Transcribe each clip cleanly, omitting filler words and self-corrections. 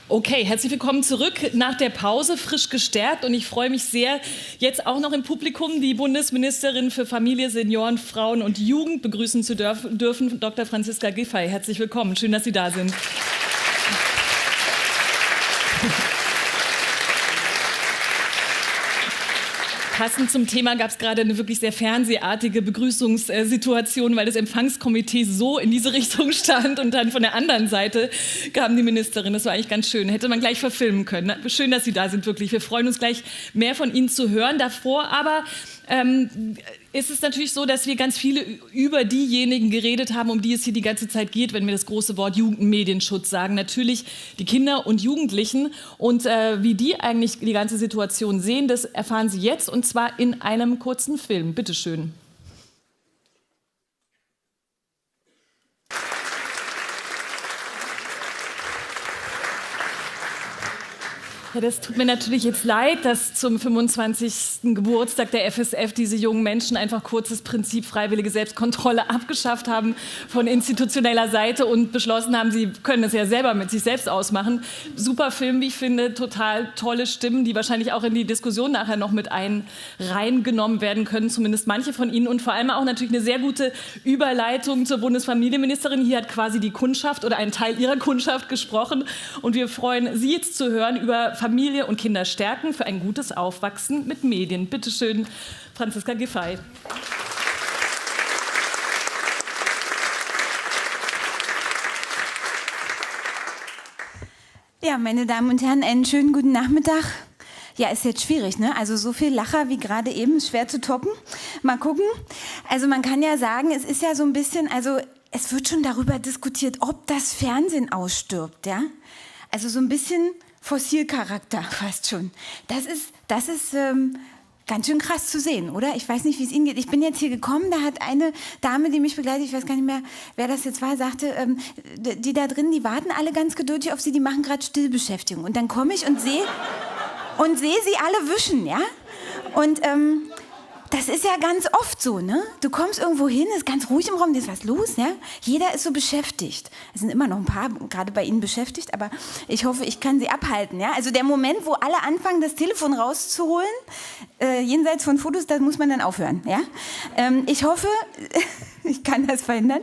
Okay, herzlich willkommen zurück nach der Pause, frisch gestärkt. Und ich freue mich sehr, jetzt auch noch im Publikum die Bundesministerin für Familie, Senioren, Frauen und Jugend begrüßen zu dürfen, Dr. Franziska Giffey. Herzlich willkommen, schön, dass Sie da sind. Passend zum Thema gab es gerade eine wirklich sehr fernsehartige Begrüßungssituation, weil das Empfangskomitee so in diese Richtung stand und dann von der anderen Seite kam die Ministerin. Das war eigentlich ganz schön. Hätte man gleich verfilmen können. Schön, dass Sie da sind, wirklich. Wir freuen uns gleich, mehr von Ihnen zu hören. Davor aber ist es natürlich so, dass wir ganz viele über diejenigen geredet haben, um die es hier die ganze Zeit geht, wenn wir das große Wort Jugend- und Medienschutz sagen. Natürlich die Kinder und Jugendlichen. Und wie die eigentlich die ganze Situation sehen, das erfahren Sie jetzt, und zwar in einem kurzen Film. Bitte schön. Ja, das tut mir natürlich jetzt leid, dass zum 25. Geburtstag der FSF diese jungen Menschen einfach kurzes Prinzip freiwillige Selbstkontrolle abgeschafft haben von institutioneller Seite und beschlossen haben, sie können es ja selber mit sich selbst ausmachen. Super Film, wie ich finde, total tolle Stimmen, die wahrscheinlich auch in die Diskussion nachher noch mit reingenommen werden können, zumindest manche von Ihnen, und vor allem auch natürlich eine sehr gute Überleitung zur Bundesfamilienministerin. Hier hat quasi die Kundschaft oder ein Teil ihrer Kundschaft gesprochen und wir freuen Sie jetzt zu hören über Familie und Kinder stärken für ein gutes Aufwachsen mit Medien. Bitte schön, Franziska Giffey. Ja, meine Damen und Herren, einen schönen guten Nachmittag. Ja, ist jetzt schwierig, ne? Also so viel Lacher wie gerade eben ist schwer zu toppen. Mal gucken. Also man kann ja sagen, es ist ja so ein bisschen, also es wird schon darüber diskutiert, ob das Fernsehen ausstirbt, ja? Also so ein bisschen Fossilcharakter fast schon. Das ist ganz schön krass zu sehen, oder? Ich weiß nicht, wie es Ihnen geht. Ich bin jetzt hier gekommen, da hat eine Dame, die mich begleitet, ich weiß gar nicht mehr, wer das jetzt war, sagte, die da drin, die warten alle ganz geduldig auf Sie, die machen gerade Stillbeschäftigung. Und dann komme ich und sehe sie alle wischen, ja? Und das ist ja ganz oft so, ne? Du kommst irgendwo hin, ist ganz ruhig im Raum, da ist was los, ja? Jeder ist so beschäftigt. Es sind immer noch ein paar gerade bei Ihnen beschäftigt, aber ich hoffe, ich kann Sie abhalten, ja? Also der Moment, wo alle anfangen, das Telefon rauszuholen, jenseits von Fotos, da muss man dann aufhören, ja? Ich hoffe, ich kann das verhindern.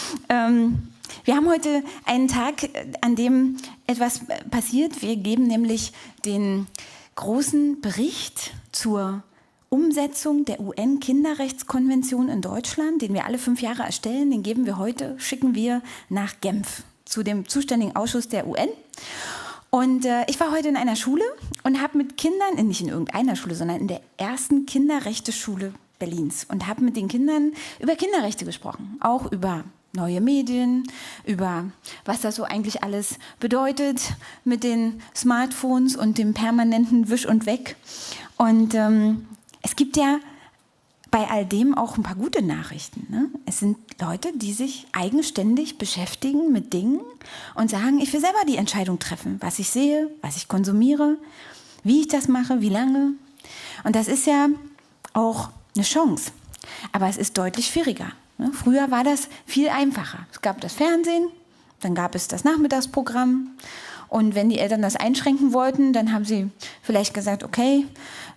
Wir haben heute einen Tag, an dem etwas passiert. Wir geben nämlich den großen Bericht zur Umsetzung der UN-Kinderrechtskonvention in Deutschland, den wir alle 5 Jahre erstellen, den geben wir heute, schicken wir nach Genf zu dem zuständigen Ausschuss der UN. Und ich war heute in einer Schule und habe mit Kindern, nicht in irgendeiner Schule, sondern in der ersten Kinderrechteschule Berlins, und habe mit den Kindern über Kinderrechte gesprochen, auch über neue Medien, über was das so eigentlich alles bedeutet mit den Smartphones und dem permanenten Wisch und Weg. Und es gibt ja bei all dem auch ein paar gute Nachrichten, ne? Es sind Leute, die sich eigenständig beschäftigen mit Dingen und sagen, ich will selber die Entscheidung treffen, was ich sehe, was ich konsumiere, wie ich das mache, wie lange. Und das ist ja auch eine Chance. Aber es ist deutlich schwieriger, ne? Früher war das viel einfacher. Es gab das Fernsehen, dann gab es das Nachmittagsprogramm. Und wenn die Eltern das einschränken wollten, dann haben sie vielleicht gesagt, okay,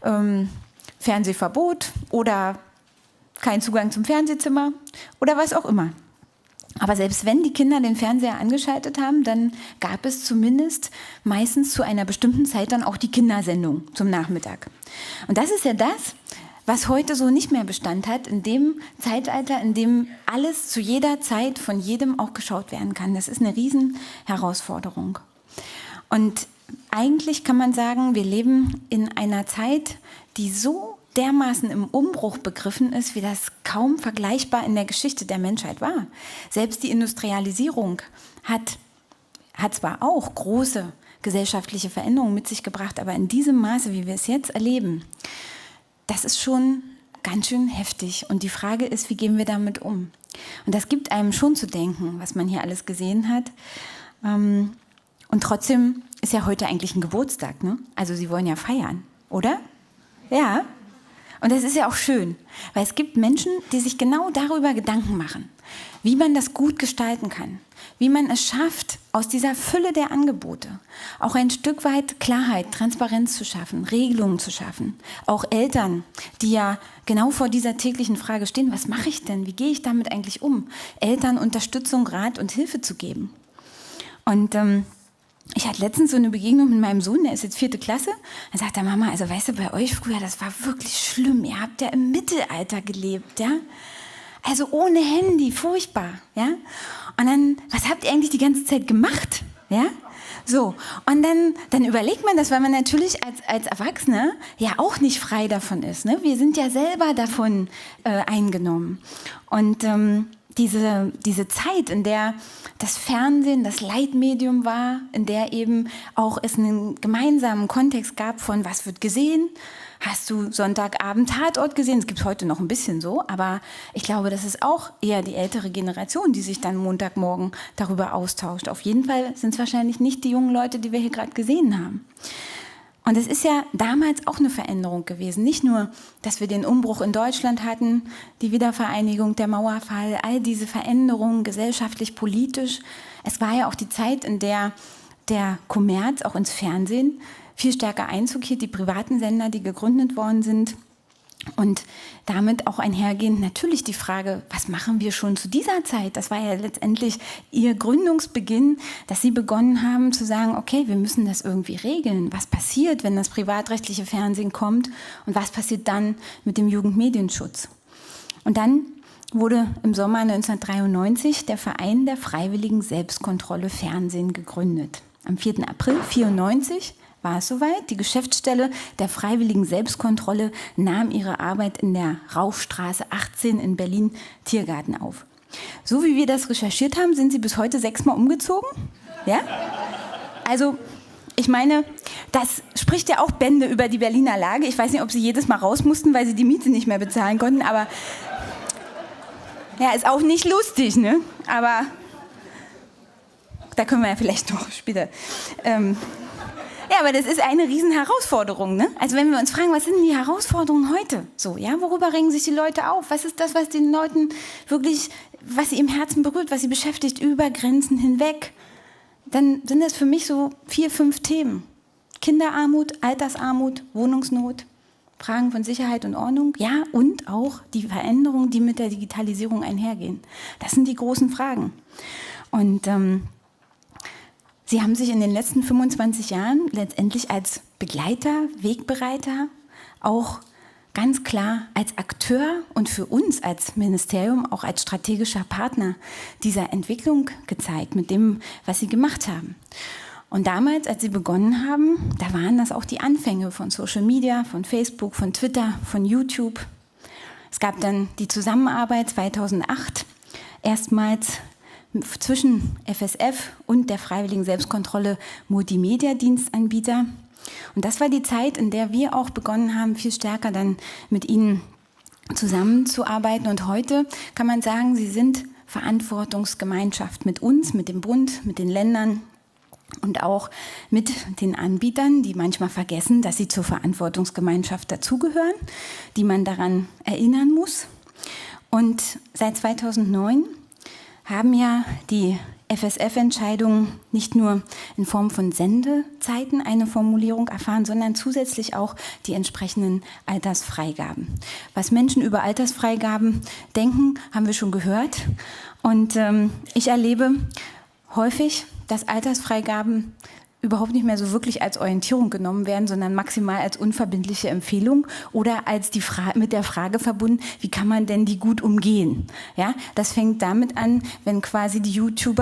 Fernsehverbot oder kein Zugang zum Fernsehzimmer oder was auch immer. Aber selbst wenn die Kinder den Fernseher angeschaltet haben, dann gab es zumindest meistens zu einer bestimmten Zeit dann auch die Kindersendung zum Nachmittag. Und das ist ja das, was heute so nicht mehr Bestand hat, in dem Zeitalter, in dem alles zu jeder Zeit von jedem auch geschaut werden kann. Das ist eine Riesenherausforderung. Und eigentlich kann man sagen, wir leben in einer Zeit, die so dermaßen im Umbruch begriffen ist, wie das kaum vergleichbar in der Geschichte der Menschheit war. Selbst die Industrialisierung hat zwar auch große gesellschaftliche Veränderungen mit sich gebracht, aber in diesem Maße, wie wir es jetzt erleben, das ist schon ganz schön heftig. Und die Frage ist, wie gehen wir damit um? Und das gibt einem schon zu denken, was man hier alles gesehen hat. Und trotzdem ist ja heute eigentlich ein Geburtstag, ne? Also Sie wollen ja feiern, oder? Ja. Und das ist ja auch schön, weil es gibt Menschen, die sich genau darüber Gedanken machen, wie man das gut gestalten kann, wie man es schafft, aus dieser Fülle der Angebote auch ein Stück weit Klarheit, Transparenz zu schaffen, Regelungen zu schaffen. Auch Eltern, die ja genau vor dieser täglichen Frage stehen, was mache ich denn, wie gehe ich damit eigentlich um? Eltern Unterstützung, Rat und Hilfe zu geben. Und ich hatte letztens so eine Begegnung mit meinem Sohn, der ist jetzt 4. Klasse. Dann sagt er, Mama, also weißt du, bei euch früher, das war wirklich schlimm. Ihr habt ja im Mittelalter gelebt, ja? Also ohne Handy, furchtbar, ja? Und dann, was habt ihr eigentlich die ganze Zeit gemacht, ja? So, und dann überlegt man das, weil man natürlich als Erwachsener ja auch nicht frei davon ist, ne? Wir sind ja selber davon eingenommen. Und diese Zeit, in der das Fernsehen das Leitmedium war, in der eben auch es einen gemeinsamen Kontext gab von, was wird gesehen? Hast du Sonntagabend Tatort gesehen? Das gibt es heute noch ein bisschen so, aber ich glaube, das ist auch eher die ältere Generation, die sich dann Montagmorgen darüber austauscht. Auf jeden Fall sind es wahrscheinlich nicht die jungen Leute, die wir hier gerade gesehen haben. Und es ist ja damals auch eine Veränderung gewesen. Nicht nur, dass wir den Umbruch in Deutschland hatten, die Wiedervereinigung, der Mauerfall, all diese Veränderungen gesellschaftlich, politisch. Es war ja auch die Zeit, in der der Kommerz auch ins Fernsehen viel stärker Einzug hielt, die privaten Sender, die gegründet worden sind. Und damit auch einhergehend natürlich die Frage, was machen wir schon zu dieser Zeit? Das war ja letztendlich ihr Gründungsbeginn, dass sie begonnen haben zu sagen, okay, wir müssen das irgendwie regeln. Was passiert, wenn das privatrechtliche Fernsehen kommt? Und was passiert dann mit dem Jugendmedienschutz? Und dann wurde im Sommer 1993 der Verein der Freiwilligen Selbstkontrolle Fernsehen gegründet. Am 4. April 1994 war es soweit. Die Geschäftsstelle der Freiwilligen Selbstkontrolle nahm ihre Arbeit in der Rauchstraße 18 in Berlin-Tiergarten auf. So wie wir das recherchiert haben, sind sie bis heute 6-mal umgezogen. Ja? Also, ich meine, das spricht ja auch Bände über die Berliner Lage. Ich weiß nicht, ob sie jedes Mal raus mussten, weil sie die Miete nicht mehr bezahlen konnten, aber ja, ist auch nicht lustig, ne? Aber da können wir ja vielleicht noch später. Ja, aber das ist eine Riesenherausforderung, ne? Also wenn wir uns fragen, was sind denn die Herausforderungen heute? So, ja, worüber regen sich die Leute auf? Was ist das, was den Leuten wirklich, was sie im Herzen berührt, was sie beschäftigt, über Grenzen hinweg? Dann sind das für mich so 4, 5 Themen. Kinderarmut, Altersarmut, Wohnungsnot, Fragen von Sicherheit und Ordnung, ja, und auch die Veränderungen, die mit der Digitalisierung einhergehen. Das sind die großen Fragen. Und sie haben sich in den letzten 25 Jahren letztendlich als Begleiter, Wegbereiter, auch ganz klar als Akteur und für uns als Ministerium auch als strategischer Partner dieser Entwicklung gezeigt, mit dem, was sie gemacht haben. Und damals, als sie begonnen haben, da waren das auch die Anfänge von Social Media, von Facebook, von Twitter, von YouTube. Es gab dann die Zusammenarbeit 2008 erstmals zwischen FSF und der Freiwilligen Selbstkontrolle Multimedia-Dienstanbieter. Und das war die Zeit, in der wir auch begonnen haben, viel stärker dann mit ihnen zusammenzuarbeiten. Und heute kann man sagen, sie sind Verantwortungsgemeinschaft mit uns, mit dem Bund, mit den Ländern und auch mit den Anbietern, die manchmal vergessen, dass sie zur Verantwortungsgemeinschaft dazugehören, die man daran erinnern muss. Und seit 2009 haben ja die FSF-Entscheidungen nicht nur in Form von Sendezeiten eine Formulierung erfahren, sondern zusätzlich auch die entsprechenden Altersfreigaben. Was Menschen über Altersfreigaben denken, haben wir schon gehört. Und ich erlebe häufig, dass Altersfreigaben überhaupt nicht mehr so wirklich als Orientierung genommen werden, sondern maximal als unverbindliche Empfehlung oder als mit der Frage verbunden, wie kann man denn die gut umgehen? Ja, das fängt damit an, wenn quasi die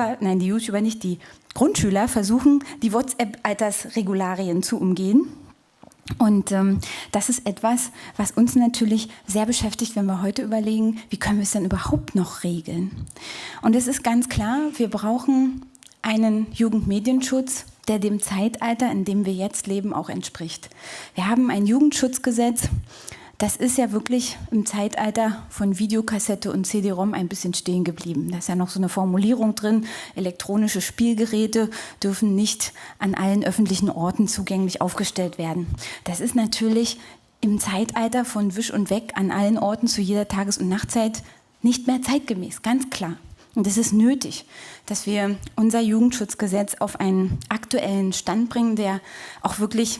Grundschüler versuchen, die WhatsApp-Altersregularien zu umgehen. Und das ist etwas, was uns natürlich sehr beschäftigt, wenn wir heute überlegen, wie können wir es denn überhaupt noch regeln? Und es ist ganz klar, wir brauchen einen Jugendmedienschutz, der dem Zeitalter, in dem wir jetzt leben, auch entspricht. Wir haben ein Jugendschutzgesetz, das ist ja wirklich im Zeitalter von Videokassette und CD-ROM ein bisschen stehen geblieben. Da ist ja noch so eine Formulierung drin, elektronische Spielgeräte dürfen nicht an allen öffentlichen Orten zugänglich aufgestellt werden. Das ist natürlich im Zeitalter von Wisch und Weg an allen Orten zu jeder Tages- und Nachtzeit nicht mehr zeitgemäß, ganz klar. Und es ist nötig, dass wir unser Jugendschutzgesetz auf einen aktuellen Stand bringen, der auch wirklich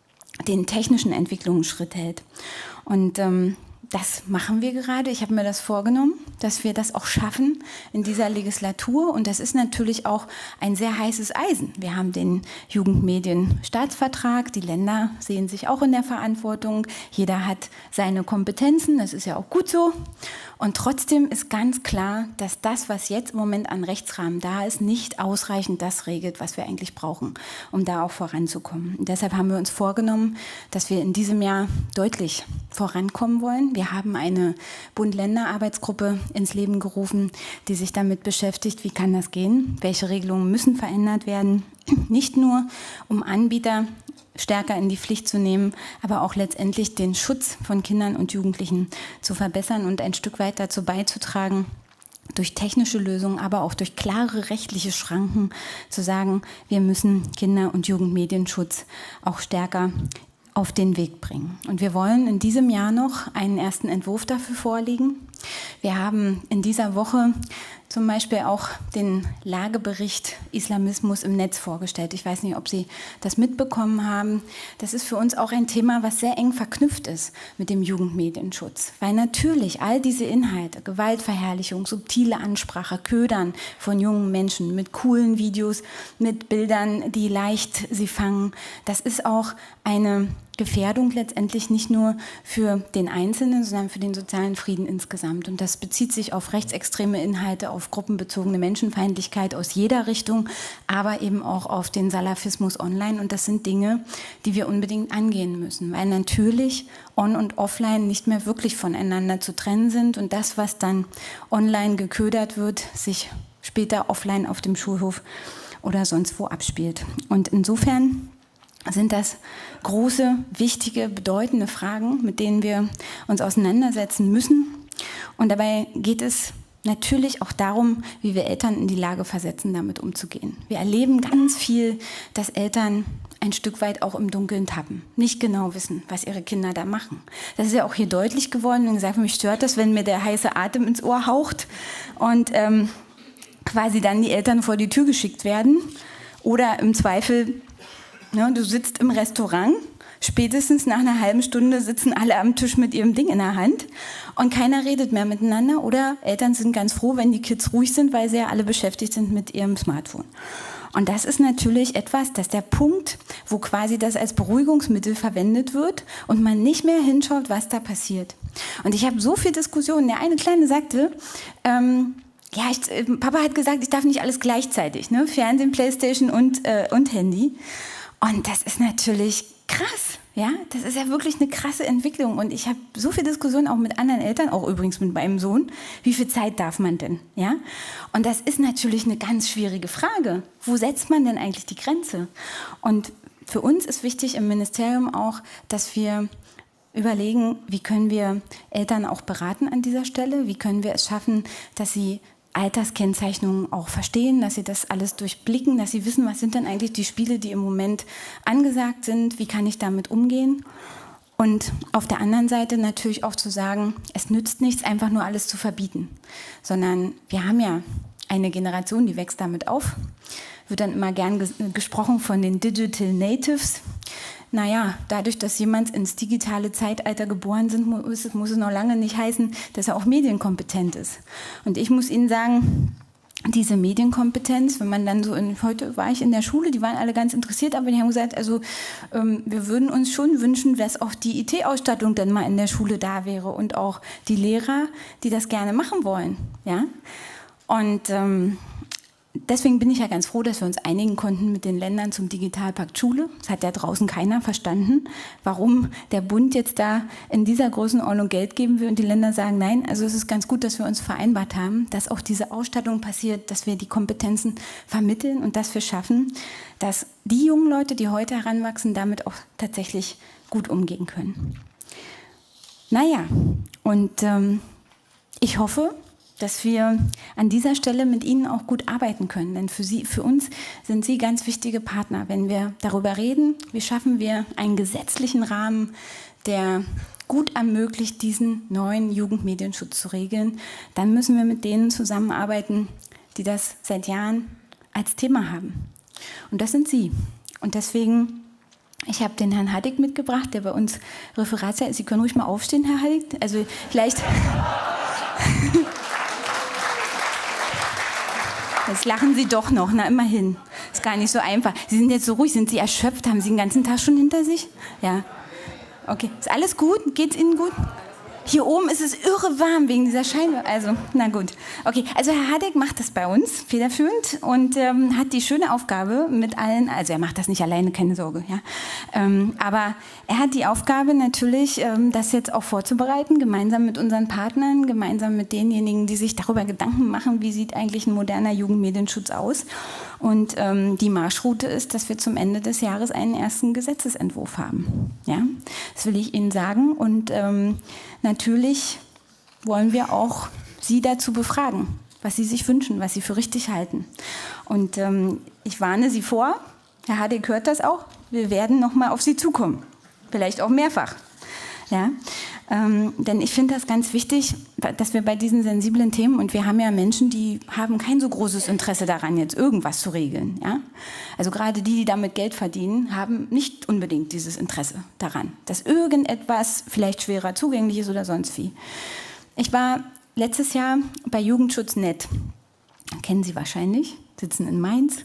den technischen Entwicklungen Schritt hält. Und das machen wir gerade. Ich habe mir das vorgenommen, dass wir das auch schaffen in dieser Legislatur. Und das ist natürlich auch ein sehr heißes Eisen. Wir haben den Jugendmedienstaatsvertrag. Die Länder sehen sich auch in der Verantwortung. Jeder hat seine Kompetenzen. Das ist ja auch gut so. Und trotzdem ist ganz klar, dass das, was jetzt im Moment an Rechtsrahmen da ist, nicht ausreichend das regelt, was wir eigentlich brauchen, um da auch voranzukommen. Und deshalb haben wir uns vorgenommen, dass wir in diesem Jahr deutlich vorankommen wollen. Wir haben eine Bund-Länder-Arbeitsgruppe ins Leben gerufen, die sich damit beschäftigt, wie kann das gehen, welche Regelungen müssen verändert werden, nicht nur um Anbieter stärker in die Pflicht zu nehmen, aber auch letztendlich den Schutz von Kindern und Jugendlichen zu verbessern und ein Stück weit dazu beizutragen, durch technische Lösungen, aber auch durch klare rechtliche Schranken zu sagen, wir müssen Kinder- und Jugendmedienschutz auch stärker auf den Weg bringen. Und wir wollen in diesem Jahr noch einen ersten Entwurf dafür vorlegen. Wir haben in dieser Woche zum Beispiel auch den Lagebericht Islamismus im Netz vorgestellt. Ich weiß nicht, ob Sie das mitbekommen haben. Das ist für uns auch ein Thema, was sehr eng verknüpft ist mit dem Jugendmedienschutz. Weil natürlich all diese Inhalte, Gewaltverherrlichung, subtile Ansprache, Ködern von jungen Menschen mit coolen Videos, mit Bildern, die leicht sie fangen, das ist auch eine Gefährdung letztendlich nicht nur für den Einzelnen, sondern für den sozialen Frieden insgesamt. Und das bezieht sich auf rechtsextreme Inhalte, auf gruppenbezogene Menschenfeindlichkeit aus jeder Richtung, aber eben auch auf den Salafismus online. Und das sind Dinge, die wir unbedingt angehen müssen, weil natürlich on- und offline nicht mehr wirklich voneinander zu trennen sind und das, was dann online geködert wird, sich später offline auf dem Schulhof oder sonst wo abspielt. Und insofern sind das große, wichtige, bedeutende Fragen, mit denen wir uns auseinandersetzen müssen. Und dabei geht es natürlich auch darum, wie wir Eltern in die Lage versetzen, damit umzugehen. Wir erleben ganz viel, dass Eltern ein Stück weit auch im Dunkeln tappen, nicht genau wissen, was ihre Kinder da machen. Das ist ja auch hier deutlich geworden und gesagt, mich stört das, wenn mir der heiße Atem ins Ohr haucht und quasi dann die Eltern vor die Tür geschickt werden oder im Zweifel, ja, du sitzt im Restaurant, spätestens nach einer halben Stunde sitzen alle am Tisch mit ihrem Ding in der Hand und keiner redet mehr miteinander oder Eltern sind ganz froh, wenn die Kids ruhig sind, weil sie ja alle beschäftigt sind mit ihrem Smartphone. Und das ist natürlich etwas, dass der Punkt, wo quasi das als Beruhigungsmittel verwendet wird und man nicht mehr hinschaut, was da passiert. Und ich habe so viel Diskussionen. Der eine Kleine sagte, Papa hat gesagt, ich darf nicht alles gleichzeitig, ne? Fernsehen, Playstation und Handy. Und das ist natürlich krass, ja, das ist ja wirklich eine krasse Entwicklung und ich habe so viel Diskussionen auch mit anderen Eltern, auch übrigens mit meinem Sohn, wie viel Zeit darf man denn, ja? Und das ist natürlich eine ganz schwierige Frage. Wo setzt man denn eigentlich die Grenze? Und für uns ist wichtig im Ministerium auch, dass wir überlegen, wie können wir Eltern auch beraten an dieser Stelle, wie können wir es schaffen, dass sie Alterskennzeichnungen auch verstehen, dass sie das alles durchblicken, dass sie wissen, was sind denn eigentlich die Spiele, die im Moment angesagt sind, wie kann ich damit umgehen. Und auf der anderen Seite natürlich auch zu sagen, es nützt nichts, einfach nur alles zu verbieten, sondern wir haben ja eine Generation, die wächst damit auf, wird dann immer gern gesprochen von den Digital Natives. Naja, dadurch, dass jemand ins digitale Zeitalter geboren ist, muss es noch lange nicht heißen, dass er auch medienkompetent ist. Und ich muss Ihnen sagen, diese Medienkompetenz, wenn man dann so, heute war ich in der Schule, die waren alle ganz interessiert, aber die haben gesagt, also wir würden uns schon wünschen, dass auch die IT-Ausstattung dann mal in der Schule da wäre und auch die Lehrer, die das gerne machen wollen. Ja? Und deswegen bin ich ja ganz froh, dass wir uns einigen konnten mit den Ländern zum Digitalpakt Schule. Das hat ja draußen keiner verstanden, warum der Bund jetzt da in dieser Größenordnung Geld geben will und die Länder sagen, nein, also es ist ganz gut, dass wir uns vereinbart haben, dass auch diese Ausstattung passiert, dass wir die Kompetenzen vermitteln und dass wir schaffen, dass die jungen Leute, die heute heranwachsen, damit auch tatsächlich gut umgehen können. Naja, und ich hoffe, dass wir an dieser Stelle mit Ihnen auch gut arbeiten können. Denn für uns sind Sie ganz wichtige Partner. Wenn wir darüber reden, wie schaffen wir einen gesetzlichen Rahmen, der gut ermöglicht, diesen neuen Jugendmedienschutz zu regeln, dann müssen wir mit denen zusammenarbeiten, die das seit Jahren als Thema haben. Und das sind Sie. Und deswegen, ich habe den Herrn Haddick mitgebracht, der bei uns Referatsleiter ist. Sie können ruhig mal aufstehen, Herr Haddick. Also vielleicht... Jetzt lachen Sie doch noch, na immerhin. Ist gar nicht so einfach. Sie sind jetzt so ruhig, sind Sie erschöpft? Haben Sie den ganzen Tag schon hinter sich? Ja. Okay, ist alles gut? Geht's Ihnen gut? Hier oben ist es irre warm wegen dieser Scheibe. Also, na gut. Okay, also Herr Haddick macht das bei uns federführend und hat die schöne Aufgabe mit allen, also er macht das nicht alleine, keine Sorge, ja. Aber er hat die Aufgabe natürlich, das jetzt auch vorzubereiten, gemeinsam mit unseren Partnern, gemeinsam mit denjenigen, die sich darüber Gedanken machen, wie sieht eigentlich ein moderner Jugendmedienschutz aus. Und die Marschroute ist, dass wir zum Ende des Jahres einen ersten Gesetzesentwurf haben. Ja? Das will ich Ihnen sagen. Und natürlich wollen wir auch Sie dazu befragen, was Sie sich wünschen, was Sie für richtig halten. Und ich warne Sie vor, Herr Haddick hört das auch, wir werden noch mal auf Sie zukommen. Vielleicht auch mehrfach. Ja? Denn ich finde das ganz wichtig, dass wir bei diesen sensiblen Themen, und wir haben ja Menschen, die haben kein so großes Interesse daran, jetzt irgendwas zu regeln. Ja? Also gerade die damit Geld verdienen, haben nicht unbedingt dieses Interesse daran, dass irgendetwas vielleicht schwerer zugänglich ist oder sonst wie. Ich war letztes Jahr bei Jugendschutz.net, kennen Sie wahrscheinlich, sitzen in Mainz,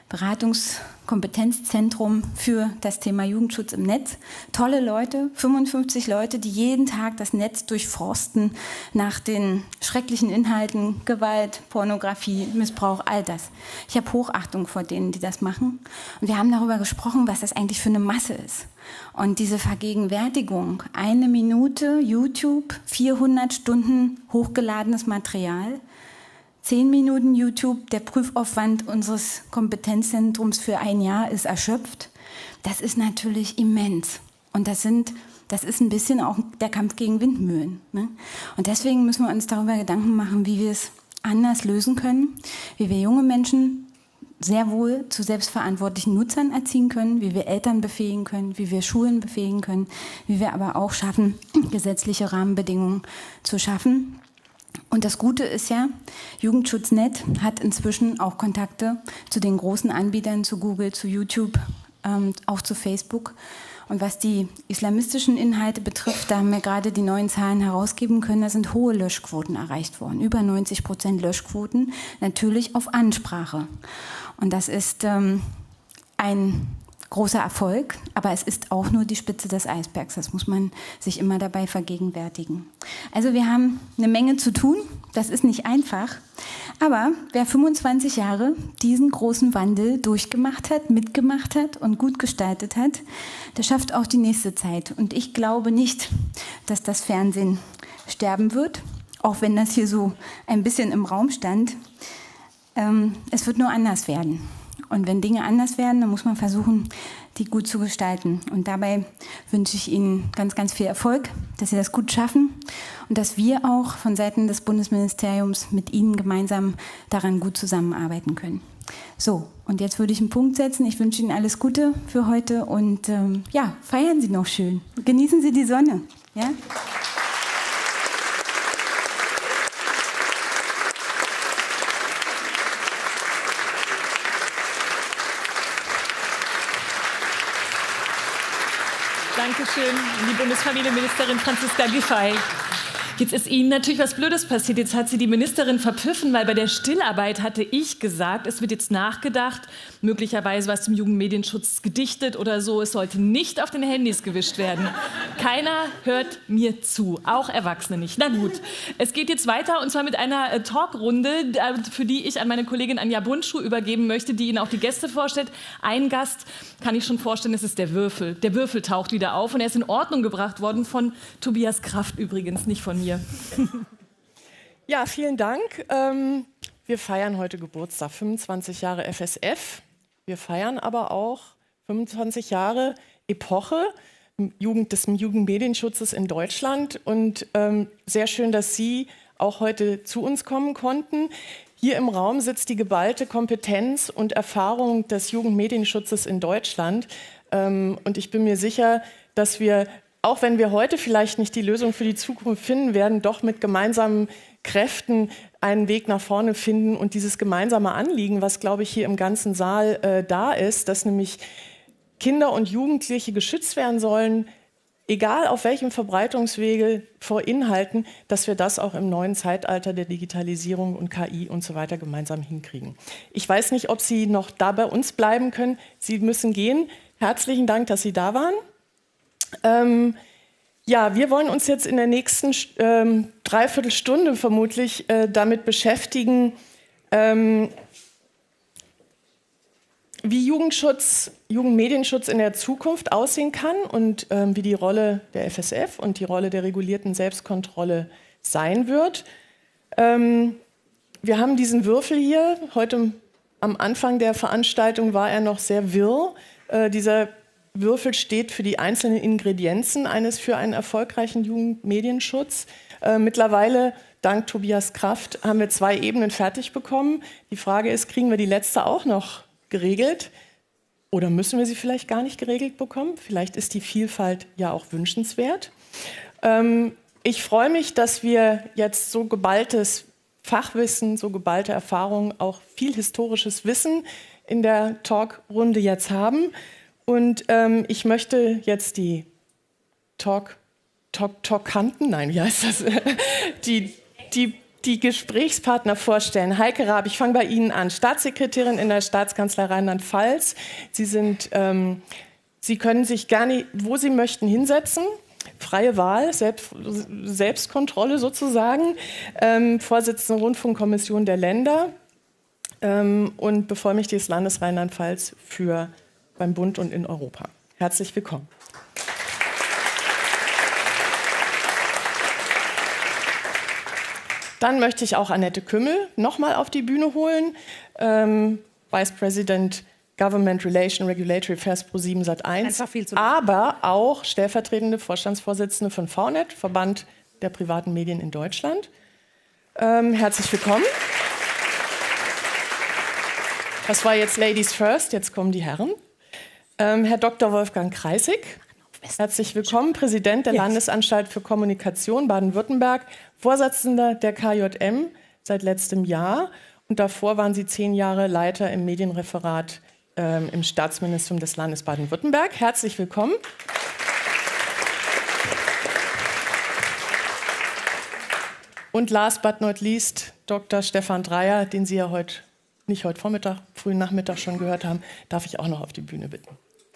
Beratungskompetenzzentrum für das Thema Jugendschutz im Netz. Tolle Leute, 55 Leute, die jeden Tag das Netz durchforsten nach den schrecklichen Inhalten, Gewalt, Pornografie, Missbrauch, all das. Ich habe Hochachtung vor denen, die das machen. Und wir haben darüber gesprochen, was das eigentlich für eine Masse ist. Und diese Vergegenwärtigung, 1 Minute YouTube, 400 Stunden hochgeladenes Material, 10 Minuten YouTube, der Prüfaufwand unseres Kompetenzzentrums für ein Jahr ist erschöpft. Das ist natürlich immens. Und das ist ein bisschen auch der Kampf gegen Windmühlen. Ne? Und deswegen müssen wir uns darüber Gedanken machen, wie wir es anders lösen können, wie wir junge Menschen sehr wohl zu selbstverantwortlichen Nutzern erziehen können, wie wir Eltern befähigen können, wie wir Schulen befähigen können, wie wir aber auch schaffen, gesetzliche Rahmenbedingungen zu schaffen. Und das Gute ist ja, Jugendschutz.net hat inzwischen auch Kontakte zu den großen Anbietern, zu Google, zu YouTube, auch zu Facebook. Und was die islamistischen Inhalte betrifft, da haben wir gerade die neuen Zahlen herausgeben können, da sind hohe Löschquoten erreicht worden. Über 90% Löschquoten, natürlich auf Ansprache. Und das ist ein großer Erfolg, aber es ist auch nur die Spitze des Eisbergs. Das muss man sich immer dabei vergegenwärtigen. Also wir haben eine Menge zu tun, das ist nicht einfach, aber wer 25 Jahre diesen großen Wandel durchgemacht hat, mitgemacht hat und gut gestaltet hat, der schafft auch die nächste Zeit. Und ich glaube nicht, dass das Fernsehen sterben wird, auch wenn das hier so ein bisschen im Raum stand. Es wird nur anders werden. Und wenn Dinge anders werden, dann muss man versuchen, die gut zu gestalten. Und dabei wünsche ich Ihnen ganz, ganz viel Erfolg, dass Sie das gut schaffen und dass wir auch von Seiten des Bundesministeriums mit Ihnen gemeinsam daran gut zusammenarbeiten können. So, und jetzt würde ich einen Punkt setzen. Ich wünsche Ihnen alles Gute für heute und ja, feiern Sie noch schön. Genießen Sie die Sonne. Ja? Dankeschön, die Bundesfamilienministerin Franziska Giffey. Jetzt ist Ihnen natürlich was Blödes passiert. Jetzt hat sie die Ministerin verpfiffen, weil bei der Stillarbeit hatte ich gesagt, es wird jetzt nachgedacht, möglicherweise was zum Jugendmedienschutz gedichtet oder so. Es sollte nicht auf den Handys gewischt werden. Keiner hört mir zu, auch Erwachsene nicht. Na gut, es geht jetzt weiter und zwar mit einer Talkrunde, für die ich an meine Kollegin Anja Bundschuh übergeben möchte, die Ihnen auch die Gäste vorstellt. Ein Gast kann ich schon vorstellen, das ist der Würfel. Der Würfel taucht wieder auf und er ist in Ordnung gebracht worden von Tobias Kraft übrigens, nicht von mir. Ja, vielen Dank. Wir feiern heute Geburtstag, 25 Jahre FSF. Wir feiern aber auch 25 Jahre Epoche des Jugendmedienschutzes in Deutschland. Und sehr schön, dass Sie auch heute zu uns kommen konnten. Hier im Raum sitzt die geballte Kompetenz und Erfahrung des Jugendmedienschutzes in Deutschland. Und ich bin mir sicher, dass wir, auch wenn wir heute vielleicht nicht die Lösung für die Zukunft finden werden, doch mit gemeinsamen Kräften einen Weg nach vorne finden und dieses gemeinsame Anliegen, was, glaube ich, hier im ganzen Saal da ist, dass nämlich Kinder und Jugendliche geschützt werden sollen, egal auf welchem Verbreitungswege vor Inhalten, dass wir das auch im neuen Zeitalter der Digitalisierung und KI und so weiter gemeinsam hinkriegen. Ich weiß nicht, ob Sie noch da bei uns bleiben können. Sie müssen gehen. Herzlichen Dank, dass Sie da waren. Ja, wir wollen uns jetzt in der nächsten Dreiviertelstunde vermutlich damit beschäftigen, wie Jugendmedienschutz in der Zukunft aussehen kann und wie die Rolle der FSF und die Rolle der regulierten Selbstkontrolle sein wird. Wir haben diesen Würfel hier. Heute am Anfang der Veranstaltung war er noch sehr wirr. Dieser Würfel steht für die einzelnen Ingredienzen für einen erfolgreichen Jugendmedienschutz. Mittlerweile, dank Tobias Kraft, haben wir 2 Ebenen fertig bekommen. Die Frage ist, kriegen wir die letzte auch noch geregelt? Oder müssen wir sie vielleicht gar nicht geregelt bekommen? Vielleicht ist die Vielfalt ja auch wünschenswert. Ich freue mich, dass wir jetzt so geballtes Fachwissen, so geballte Erfahrung, auch viel historisches Wissen in der Talkrunde jetzt haben. Und ich möchte jetzt die Talkanten, nein, wie heißt das? Die Gesprächspartner vorstellen. Heike Raab, ich fange bei Ihnen an, Staatssekretärin in der Staatskanzlei Rheinland-Pfalz. Sie können sich gerne, wo Sie möchten, hinsetzen. Freie Wahl, Selbstkontrolle sozusagen. Vorsitzende Rundfunkkommission der Länder und Bevollmächtigte des Landes Rheinland-Pfalz beim Bund und in Europa. Herzlich willkommen. Dann möchte ich auch Annette Kümmel nochmal auf die Bühne holen. Vice President Government Relation Regulatory Affairs ProSieben Sat.1, aber auch stellvertretende Vorstandsvorsitzende von VNet, Verband der privaten Medien in Deutschland. Herzlich willkommen. Das war jetzt Ladies First, jetzt kommen die Herren. Herr Dr. Wolfgang Kreissig, herzlich willkommen, Präsident der Landesanstalt für Kommunikation Baden-Württemberg, Vorsitzender der KJM seit letztem Jahr und davor waren Sie 10 Jahre Leiter im Medienreferat im Staatsministerium des Landes Baden-Württemberg. Herzlich willkommen. Und last but not least, Dr. Stefan Dreyer, den Sie ja nicht heute Vormittag, frühen Nachmittag schon gehört haben, darf ich auch noch auf die Bühne bitten.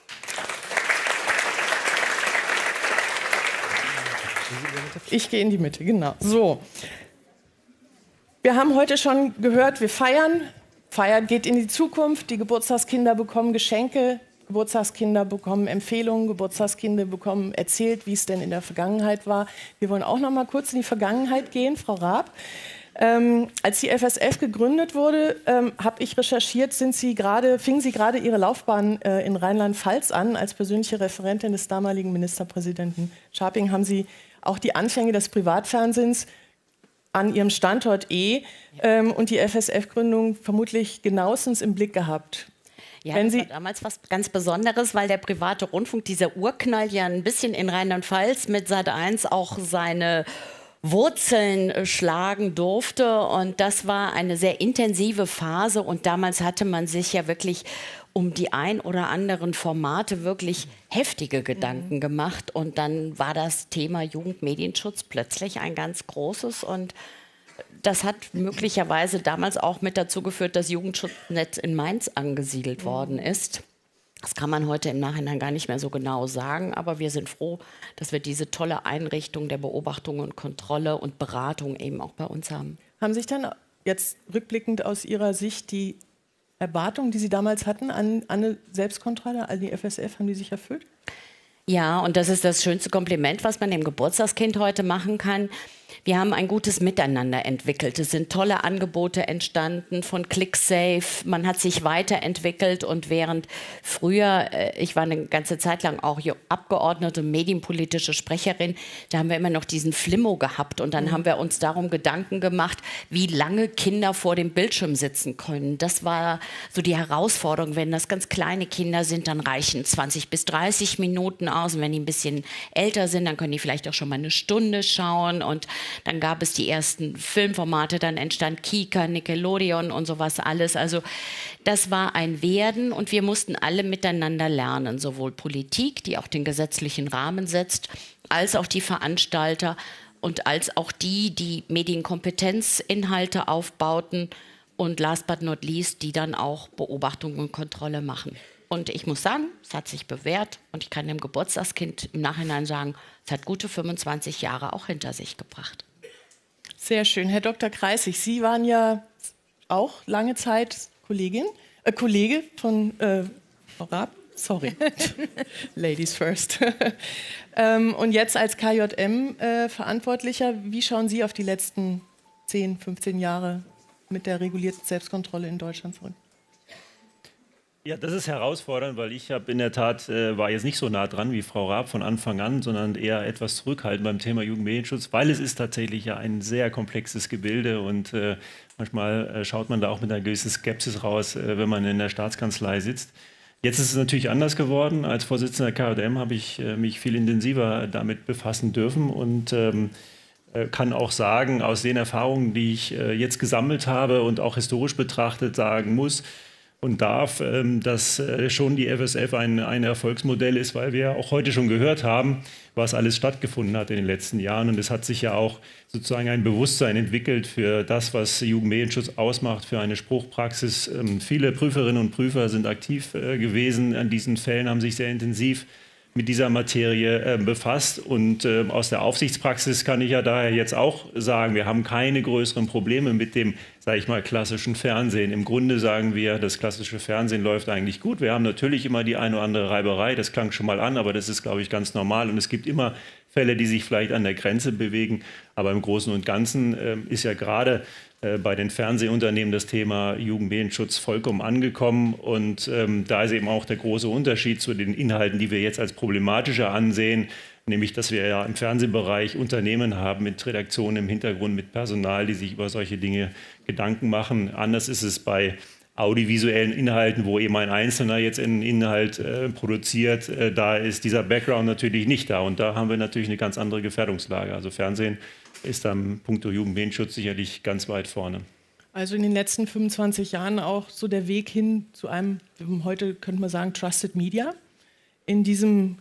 Ich gehe in die Mitte, genau. So. Wir haben heute schon gehört, wir feiern. Feiern geht in die Zukunft. Die Geburtstagskinder bekommen Geschenke, Geburtstagskinder bekommen Empfehlungen, Geburtstagskinder bekommen erzählt, wie es denn in der Vergangenheit war. Wir wollen auch noch mal kurz in die Vergangenheit gehen, Frau Raab. Als die FSF gegründet wurde, habe ich recherchiert, fingen Sie gerade Ihre Laufbahn in Rheinland-Pfalz an. Als persönliche Referentin des damaligen Ministerpräsidenten Scharping haben Sie auch die Anfänge des Privatfernsehens an Ihrem Standort und die FSF-Gründung vermutlich genauestens im Blick gehabt. Ja, das war damals was ganz Besonderes, weil der private Rundfunk, dieser Urknall ja ein bisschen in Rheinland-Pfalz mit Sat.1 auch seine Wurzeln schlagen durfte. Und das war eine sehr intensive Phase. Und damals hatte man sich ja wirklich um die ein oder anderen Formate wirklich heftige Gedanken gemacht. Und dann war das Thema Jugendmedienschutz plötzlich ein ganz großes. Und das hat möglicherweise damals auch mit dazu geführt, dass Jugendschutznetz in Mainz angesiedelt worden ist. Das kann man heute im Nachhinein gar nicht mehr so genau sagen, aber wir sind froh, dass wir diese tolle Einrichtung der Beobachtung und Kontrolle und Beratung eben auch bei uns haben. Haben sich dann jetzt rückblickend aus Ihrer Sicht die Erwartungen, die Sie damals hatten an eine Selbstkontrolle, an die FSF, haben die sich erfüllt? Ja, und das ist das schönste Kompliment, was man dem Geburtstagskind heute machen kann. Wir haben ein gutes Miteinander entwickelt. Es sind tolle Angebote entstanden von ClickSafe. Man hat sich weiterentwickelt und während früher, ich war eine ganze Zeit lang auch Abgeordnete, medienpolitische Sprecherin, da haben wir immer noch diesen Flimmo gehabt und dann haben wir uns darum Gedanken gemacht, wie lange Kinder vor dem Bildschirm sitzen können. Das war so die Herausforderung. Wenn das ganz kleine Kinder sind, dann reichen 20 bis 30 Minuten aus und wenn die ein bisschen älter sind, dann können die vielleicht auch schon mal eine Stunde schauen und dann gab es die ersten Filmformate, dann entstand Kika, Nickelodeon und sowas alles. Also das war ein Werden und wir mussten alle miteinander lernen, sowohl Politik, die auch den gesetzlichen Rahmen setzt, als auch die Veranstalter und als auch die Medienkompetenzinhalte aufbauten und last but not least, die dann auch Beobachtung und Kontrolle machen. Und ich muss sagen, es hat sich bewährt und ich kann dem Geburtstagskind im Nachhinein sagen, es hat gute 25 Jahre auch hinter sich gebracht. Sehr schön. Herr Dr. Kreissig, Sie waren ja auch lange Zeit Kollege von Frau Raab. Sorry, Ladies first. Und jetzt als KJM-Verantwortlicher, wie schauen Sie auf die letzten 10, 15 Jahre mit der regulierten Selbstkontrolle in Deutschland zurück? Ja, das ist herausfordernd, weil ich habe in der Tat, war jetzt nicht so nah dran wie Frau Raab von Anfang an, sondern eher etwas zurückhaltend beim Thema Jugendmedienschutz, weil es ist tatsächlich ja ein sehr komplexes Gebilde und manchmal schaut man da auch mit einer gewissen Skepsis raus, wenn man in der Staatskanzlei sitzt. Jetzt ist es natürlich anders geworden. Als Vorsitzender der KJM habe ich mich viel intensiver damit befassen dürfen und kann auch sagen, aus den Erfahrungen, die ich jetzt gesammelt habe und auch historisch betrachtet sagen muss, und darf, dass schon die FSF ein Erfolgsmodell ist, weil wir auch heute schon gehört haben, was alles stattgefunden hat in den letzten Jahren. Und es hat sich ja auch sozusagen ein Bewusstsein entwickelt für das, was Jugendmedienschutz ausmacht, für eine Spruchpraxis. Viele Prüferinnen und Prüfer sind aktiv gewesen an diesen Fällen, haben sich sehr intensiv mit dieser Materie befasst. Und aus der Aufsichtspraxis kann ich ja daher jetzt auch sagen, wir haben keine größeren Probleme mit dem, sage ich mal, klassischen Fernsehen. Im Grunde sagen wir, das klassische Fernsehen läuft eigentlich gut. Wir haben natürlich immer die eine oder andere Reiberei, das klang schon mal an, aber das ist, glaube ich, ganz normal. Und es gibt immer Fälle, die sich vielleicht an der Grenze bewegen. Aber im Großen und Ganzen ist ja gerade bei den Fernsehunternehmen das Thema Jugendmedienschutz vollkommen angekommen. Und da ist eben auch der große Unterschied zu den Inhalten, die wir jetzt als problematischer ansehen, nämlich dass wir ja im Fernsehbereich Unternehmen haben mit Redaktionen im Hintergrund, mit Personal, die sich über solche Dinge Gedanken machen. Anders ist es bei audiovisuellen Inhalten, wo eben ein Einzelner jetzt einen Inhalt produziert. Da ist dieser Background natürlich nicht da. Und da haben wir natürlich eine ganz andere Gefährdungslage. Also Fernsehen ist am Punkto Jugendmedienschutz sicherlich ganz weit vorne. Also in den letzten 25 Jahren auch so der Weg hin zu einem, heute könnte man sagen, Trusted Media. In diesem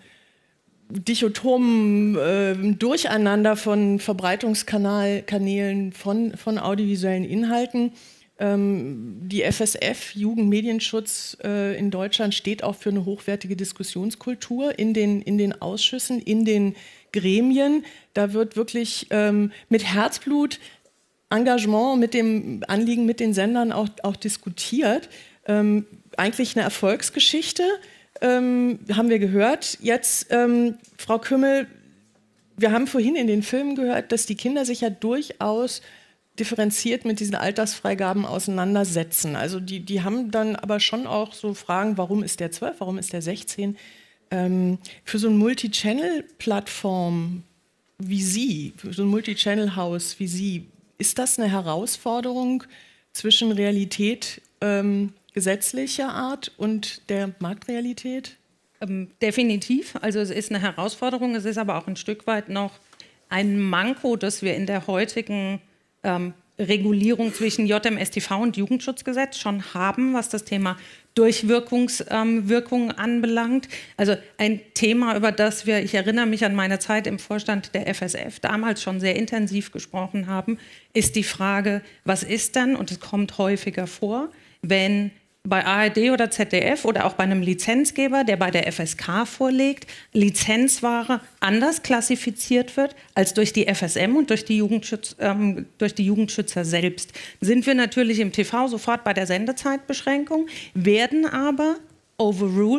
dichotomen Durcheinander von Verbreitungskanälen, von audiovisuellen Inhalten. Die FSF, Jugendmedienschutz in Deutschland, steht auch für eine hochwertige Diskussionskultur in den Ausschüssen, in den Gremien. Da wird wirklich mit Herzblut, Engagement, mit dem Anliegen mit den Sendern auch diskutiert. Eigentlich eine Erfolgsgeschichte, haben wir gehört. Jetzt, Frau Kümmel, wir haben vorhin in den Filmen gehört, dass die Kinder sich ja durchaus differenziert mit diesen Altersfreigaben auseinandersetzen. Also die haben dann aber schon auch so Fragen, warum ist der 12, warum ist der 16? Für so eine Multi-Channel-Plattform wie Sie, für so ein Multi-Channel-Haus wie Sie, ist das eine Herausforderung zwischen Realität gesetzlicher Art und der Marktrealität? Definitiv. Also es ist eine Herausforderung, es ist aber auch ein Stück weit noch ein Manko, das wir in der heutigen Regulierung zwischen JMStV und Jugendschutzgesetz schon haben, was das Thema Durchwirkung anbelangt. Also ein Thema, über das wir, ich erinnere mich an meine Zeit im Vorstand der FSF, damals schon sehr intensiv gesprochen haben, ist die Frage, was ist denn, und es kommt häufiger vor, wenn bei ARD oder ZDF oder auch bei einem Lizenzgeber, der bei der FSK vorlegt, Lizenzware anders klassifiziert wird als durch die FSM und durch die Jugendschützer selbst. Sind wir natürlich im TV sofort bei der Sendezeitbeschränkung, werden aber overruled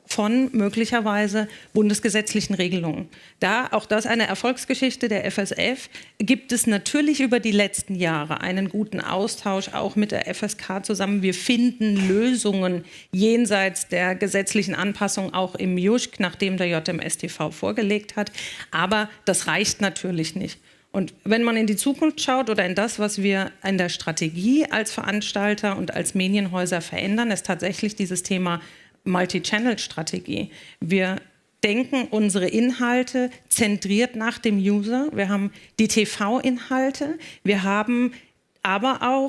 von möglicherweise bundesgesetzlichen Regelungen. Auch das eine Erfolgsgeschichte der FSF, gibt es natürlich über die letzten Jahre einen guten Austausch auch mit der FSK zusammen. Wir finden Lösungen jenseits der gesetzlichen Anpassung auch im JUSC, nachdem der JMStV vorgelegt hat. Aber das reicht natürlich nicht. Und wenn man in die Zukunft schaut oder in das, was wir in der Strategie als Veranstalter und als Medienhäuser verändern, ist tatsächlich dieses Thema Multi-Channel-Strategie. Wir denken unsere Inhalte zentriert nach dem User. Wir haben die TV-Inhalte, wir haben aber auch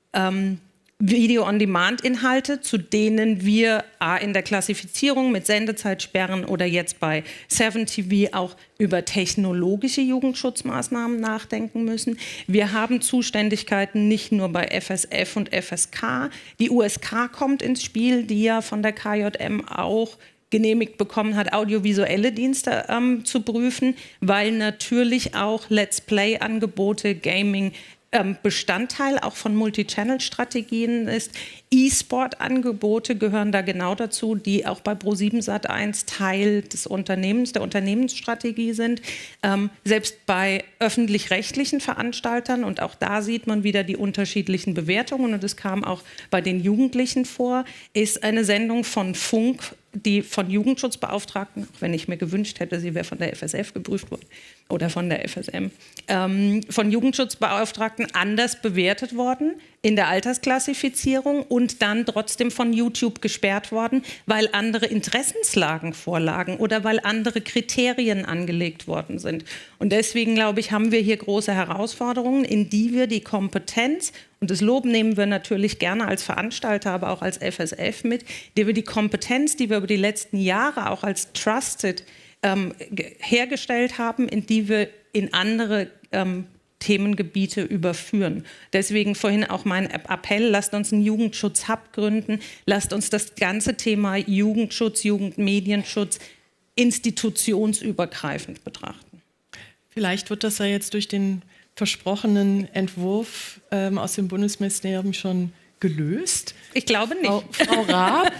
Video-on-Demand-Inhalte, zu denen wir in der Klassifizierung mit Sendezeitsperren oder jetzt bei 7TV auch über technologische Jugendschutzmaßnahmen nachdenken müssen. Wir haben Zuständigkeiten nicht nur bei FSF und FSK. Die USK kommt ins Spiel, die ja von der KJM auch genehmigt bekommen hat, audiovisuelle Dienste zu prüfen, weil natürlich auch Let's Play-Angebote, Gaming, Bestandteil auch von Multi-Channel-Strategien ist. E-Sport-Angebote gehören da genau dazu, die auch bei Pro7 Sat.1 Teil des Unternehmens, der Unternehmensstrategie sind. Selbst bei öffentlich-rechtlichen Veranstaltern, und auch da sieht man wieder die unterschiedlichen Bewertungen, und es kam auch bei den Jugendlichen vor, ist eine Sendung von Funk, die von Jugendschutzbeauftragten, auch wenn ich mir gewünscht hätte, sie wäre von der FSF geprüft worden oder von der FSM, von Jugendschutzbeauftragten anders bewertet worden in der Altersklassifizierung und dann trotzdem von YouTube gesperrt worden, weil andere Interessenslagen vorlagen oder weil andere Kriterien angelegt worden sind. Und deswegen, glaube ich, haben wir hier große Herausforderungen, in die wir die Kompetenz, und das Lob nehmen wir natürlich gerne als Veranstalter, aber auch als FSF mit, die wir die Kompetenz, die wir über die letzten Jahre auch als Trusted hergestellt haben, in die wir in andere Themengebiete überführen. Deswegen vorhin auch mein Appell, lasst uns einen Jugendschutz-Hub gründen, lasst uns das ganze Thema Jugendschutz, Jugendmedienschutz institutionsübergreifend betrachten. Vielleicht wird das ja jetzt durch den versprochenen Entwurf aus dem Bundesministerium schon gelöst. Ich glaube nicht. Frau Raab,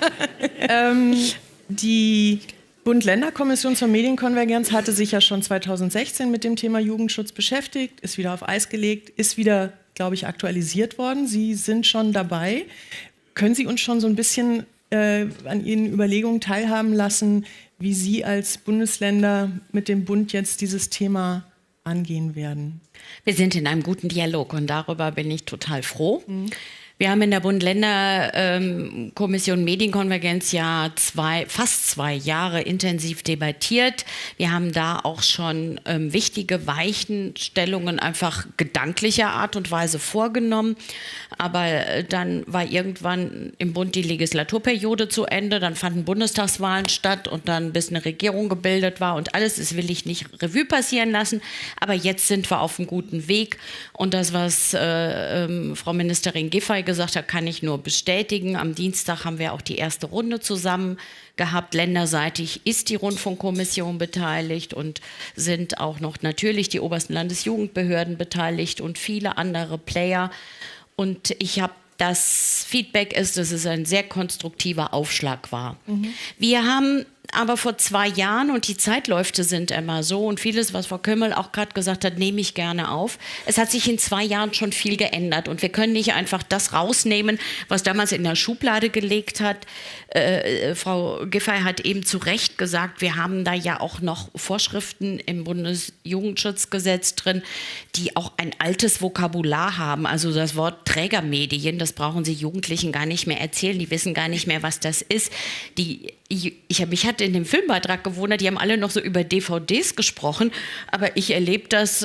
die Bund-Länder-Kommission zur Medienkonvergenz hatte sich ja schon 2016 mit dem Thema Jugendschutz beschäftigt, ist wieder auf Eis gelegt, ist wieder, glaube ich, aktualisiert worden. Sie sind schon dabei. Können Sie uns schon so ein bisschen an Ihren Überlegungen teilhaben lassen, wie Sie als Bundesländer mit dem Bund jetzt dieses Thema angehen werden? Wir sind in einem guten Dialog und darüber bin ich total froh. Wir haben in der Bund-Länder-Kommission Medienkonvergenz ja fast 2 Jahre intensiv debattiert. Wir haben da auch schon wichtige Weichenstellungen einfach gedanklicher Art und Weise vorgenommen. Aber dann war irgendwann im Bund die Legislaturperiode zu Ende, dann fanden Bundestagswahlen statt und dann bis eine Regierung gebildet war und alles, das will ich nicht Revue passieren lassen. Aber jetzt sind wir auf einem guten Weg und das, was Frau Ministerin Giffey gesagt hat, kann ich nur bestätigen. Am Dienstag haben wir auch die erste Runde zusammen gehabt. Länderseitig ist die Rundfunkkommission beteiligt und sind auch noch natürlich die obersten Landesjugendbehörden beteiligt und viele andere Player. Und ich habe das Feedback ist, dass es ein sehr konstruktiver Aufschlag war. Wir haben aber vor 2 Jahren, und die Zeitläufe sind immer so, und vieles, was Frau Kümmel auch gerade gesagt hat, nehme ich gerne auf. Es hat sich in 2 Jahren schon viel geändert und wir können nicht einfach das rausnehmen, was damals in der Schublade gelegt hat. Frau Giffey hat eben zu Recht gesagt, wir haben da ja auch noch Vorschriften im Bundesjugendschutzgesetz drin, die auch ein altes Vokabular haben. Also das Wort Trägermedien, das brauchen Sie Jugendlichen gar nicht mehr erzählen, die wissen gar nicht mehr, was das ist. Mich hat in dem Filmbeitrag gewundert, die haben alle noch so über DVDs gesprochen, aber ich erlebe das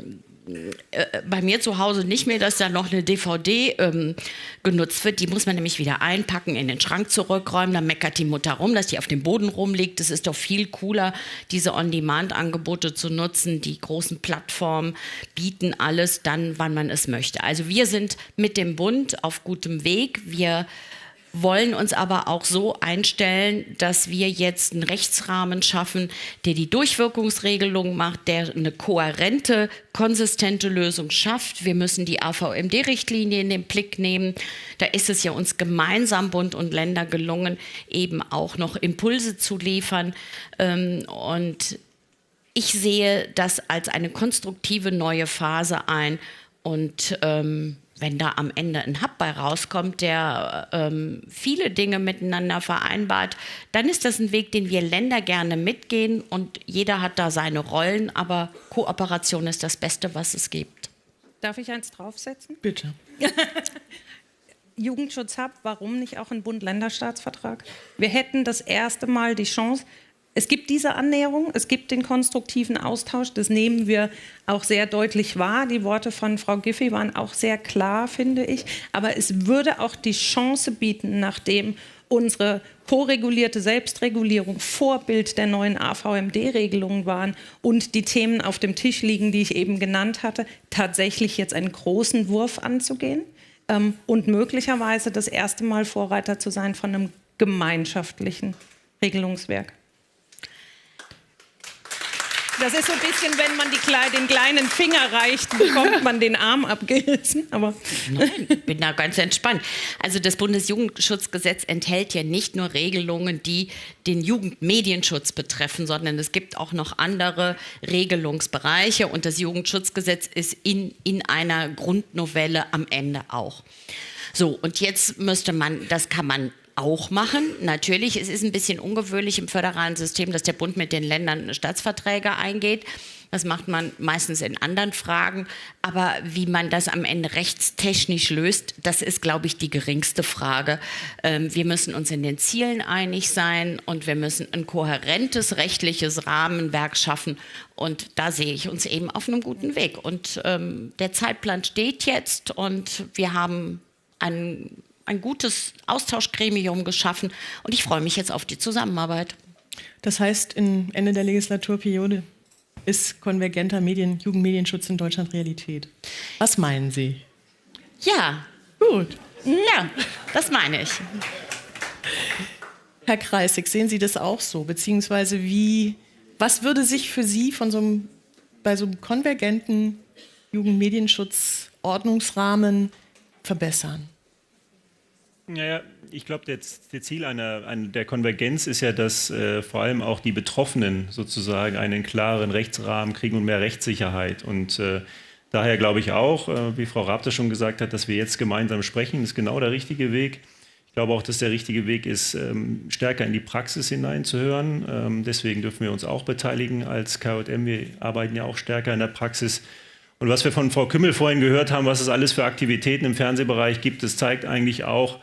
bei mir zu Hause nicht mehr, dass da noch eine DVD genutzt wird. Die muss man nämlich wieder einpacken, in den Schrank zurückräumen, dann meckert die Mutter rum, dass die auf dem Boden rumliegt. Es ist doch viel cooler, diese On-Demand-Angebote zu nutzen. Die großen Plattformen bieten alles dann, wann man es möchte. Also wir sind mit dem Bund auf gutem Weg. Wir wollen uns aber auch so einstellen, dass wir jetzt einen Rechtsrahmen schaffen, der die Durchwirkungsregelung macht, der eine kohärente, konsistente Lösung schafft. Wir müssen die AVMD-Richtlinie in den Blick nehmen. Da ist es ja uns gemeinsam, Bund und Länder, gelungen, eben auch noch Impulse zu liefern. Und ich sehe das als eine konstruktive neue Phase ein. Und wenn da am Ende ein Hub bei rauskommt, der viele Dinge miteinander vereinbart, dann ist das ein Weg, den wir Länder gerne mitgehen. Und jeder hat da seine Rollen, aber Kooperation ist das Beste, was es gibt. Darf ich eins draufsetzen? Bitte. Jugendschutz-Hub, warum nicht auch ein Bund-Länder-Staatsvertrag? Wir hätten das erste Mal die Chance. Es gibt diese Annäherung, es gibt den konstruktiven Austausch, das nehmen wir auch sehr deutlich wahr. Die Worte von Frau Giffey waren auch sehr klar, finde ich. Aber es würde auch die Chance bieten, nachdem unsere koregulierte Selbstregulierung Vorbild der neuen AVMD-Regelungen waren und die Themen auf dem Tisch liegen, die ich eben genannt hatte, tatsächlich jetzt einen großen Wurf anzugehen und möglicherweise das erste Mal Vorreiter zu sein von einem gemeinschaftlichen Regelungswerk. Das ist so ein bisschen, wenn man den kleinen Finger reicht, bekommt man den Arm abgerissen. Aber nein, ich bin da ganz entspannt. Also das Bundesjugendschutzgesetz enthält ja nicht nur Regelungen, die den Jugendmedienschutz betreffen, sondern es gibt auch noch andere Regelungsbereiche. Und das Jugendschutzgesetz ist in einer Grundnovelle am Ende auch. So, und jetzt müsste man, das kann man auch machen. Natürlich, es ist ein bisschen ungewöhnlich im föderalen System, dass der Bund mit den Ländern Staatsverträge eingeht. Das macht man meistens in anderen Fragen. Aber wie man das am Ende rechtstechnisch löst, das ist, glaube ich, die geringste Frage. Wir müssen uns in den Zielen einig sein und wir müssen ein kohärentes rechtliches Rahmenwerk schaffen. Und da sehe ich uns eben auf einem guten Weg. Und der Zeitplan steht jetzt und wir haben ein gutes Austauschgremium geschaffen und ich freue mich jetzt auf die Zusammenarbeit. Das heißt, am Ende der Legislaturperiode ist konvergenter Jugendmedienschutz in Deutschland Realität. Was meinen Sie? Ja. Gut. Ja, das meine ich. Herr Kreissig, sehen Sie das auch so? Beziehungsweise was würde sich für Sie bei so einem konvergenten Jugendmedienschutz-Ordnungsrahmen verbessern? Naja, ich glaube, das Ziel der Konvergenz ist ja, dass vor allem auch die Betroffenen sozusagen einen klaren Rechtsrahmen kriegen und mehr Rechtssicherheit. Und daher glaube ich auch, wie Frau Raab das schon gesagt hat, dass wir jetzt gemeinsam sprechen, ist genau der richtige Weg. Ich glaube auch, dass der richtige Weg ist, stärker in die Praxis hineinzuhören. Deswegen dürfen wir uns auch beteiligen als KJM. Wir arbeiten ja auch stärker in der Praxis. Und was wir von Frau Kümmel vorhin gehört haben, was es alles für Aktivitäten im Fernsehbereich gibt, das zeigt eigentlich auch,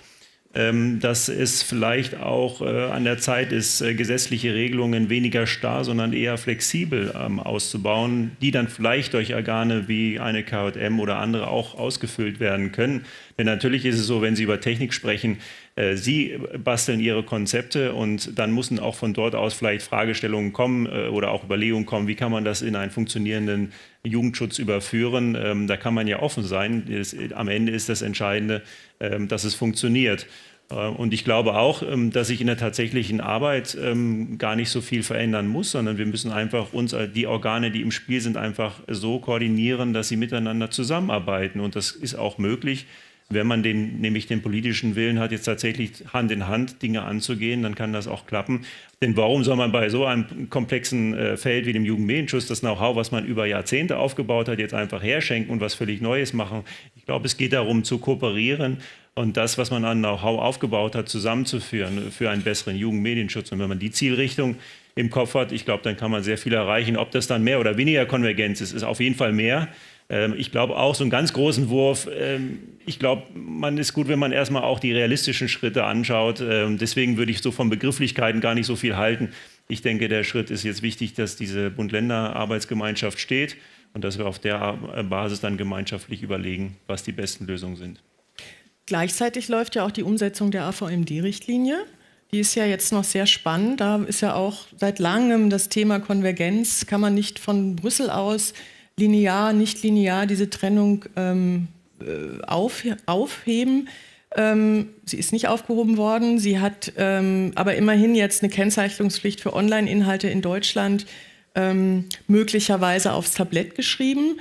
dass es vielleicht auch an der Zeit ist, gesetzliche Regelungen weniger starr, sondern eher flexibel auszubauen, die dann vielleicht durch Organe wie eine KJM oder andere auch ausgefüllt werden können. Denn natürlich ist es so, wenn Sie über Technik sprechen, Sie basteln Ihre Konzepte und dann müssen auch von dort aus vielleicht Fragestellungen kommen oder auch Überlegungen kommen, wie kann man das in einen funktionierenden Jugendschutz überführen. Da kann man ja offen sein. Am Ende ist das Entscheidende, dass es funktioniert. Und ich glaube auch, dass sich in der tatsächlichen Arbeit gar nicht so viel verändern muss, sondern wir müssen einfach die Organe, die im Spiel sind, einfach so koordinieren, dass sie miteinander zusammenarbeiten. Und das ist auch möglich. Wenn man nämlich den politischen Willen hat, jetzt tatsächlich Hand in Hand Dinge anzugehen, dann kann das auch klappen. Denn warum soll man bei so einem komplexen Feld wie dem Jugendmedienschutz das Know-how, was man über Jahrzehnte aufgebaut hat, jetzt einfach herschenken und was völlig Neues machen? Ich glaube, es geht darum, zu kooperieren und das, was man an Know-how aufgebaut hat, zusammenzuführen für einen besseren Jugendmedienschutz. Und wenn man die Zielrichtung im Kopf hat, ich glaube, dann kann man sehr viel erreichen. Ob das dann mehr oder weniger Konvergenz ist auf jeden Fall mehr. Ich glaube auch, so einen ganz großen Wurf, ich glaube, man ist gut, wenn man erstmal auch die realistischen Schritte anschaut. Deswegen würde ich so von Begrifflichkeiten gar nicht so viel halten. Ich denke, der Schritt ist jetzt wichtig, dass diese Bund-Länder-Arbeitsgemeinschaft steht und dass wir auf der Basis dann gemeinschaftlich überlegen, was die besten Lösungen sind. Gleichzeitig läuft ja auch die Umsetzung der AVMD-Richtlinie. Die ist ja jetzt noch sehr spannend. Da ist ja auch seit langem das Thema Konvergenz. Kann man nicht von Brüssel aus linear, nicht linear diese Trennung aufheben. Sie ist nicht aufgehoben worden. Sie hat aber immerhin jetzt eine Kennzeichnungspflicht für Online-Inhalte in Deutschland möglicherweise aufs Tablett geschrieben.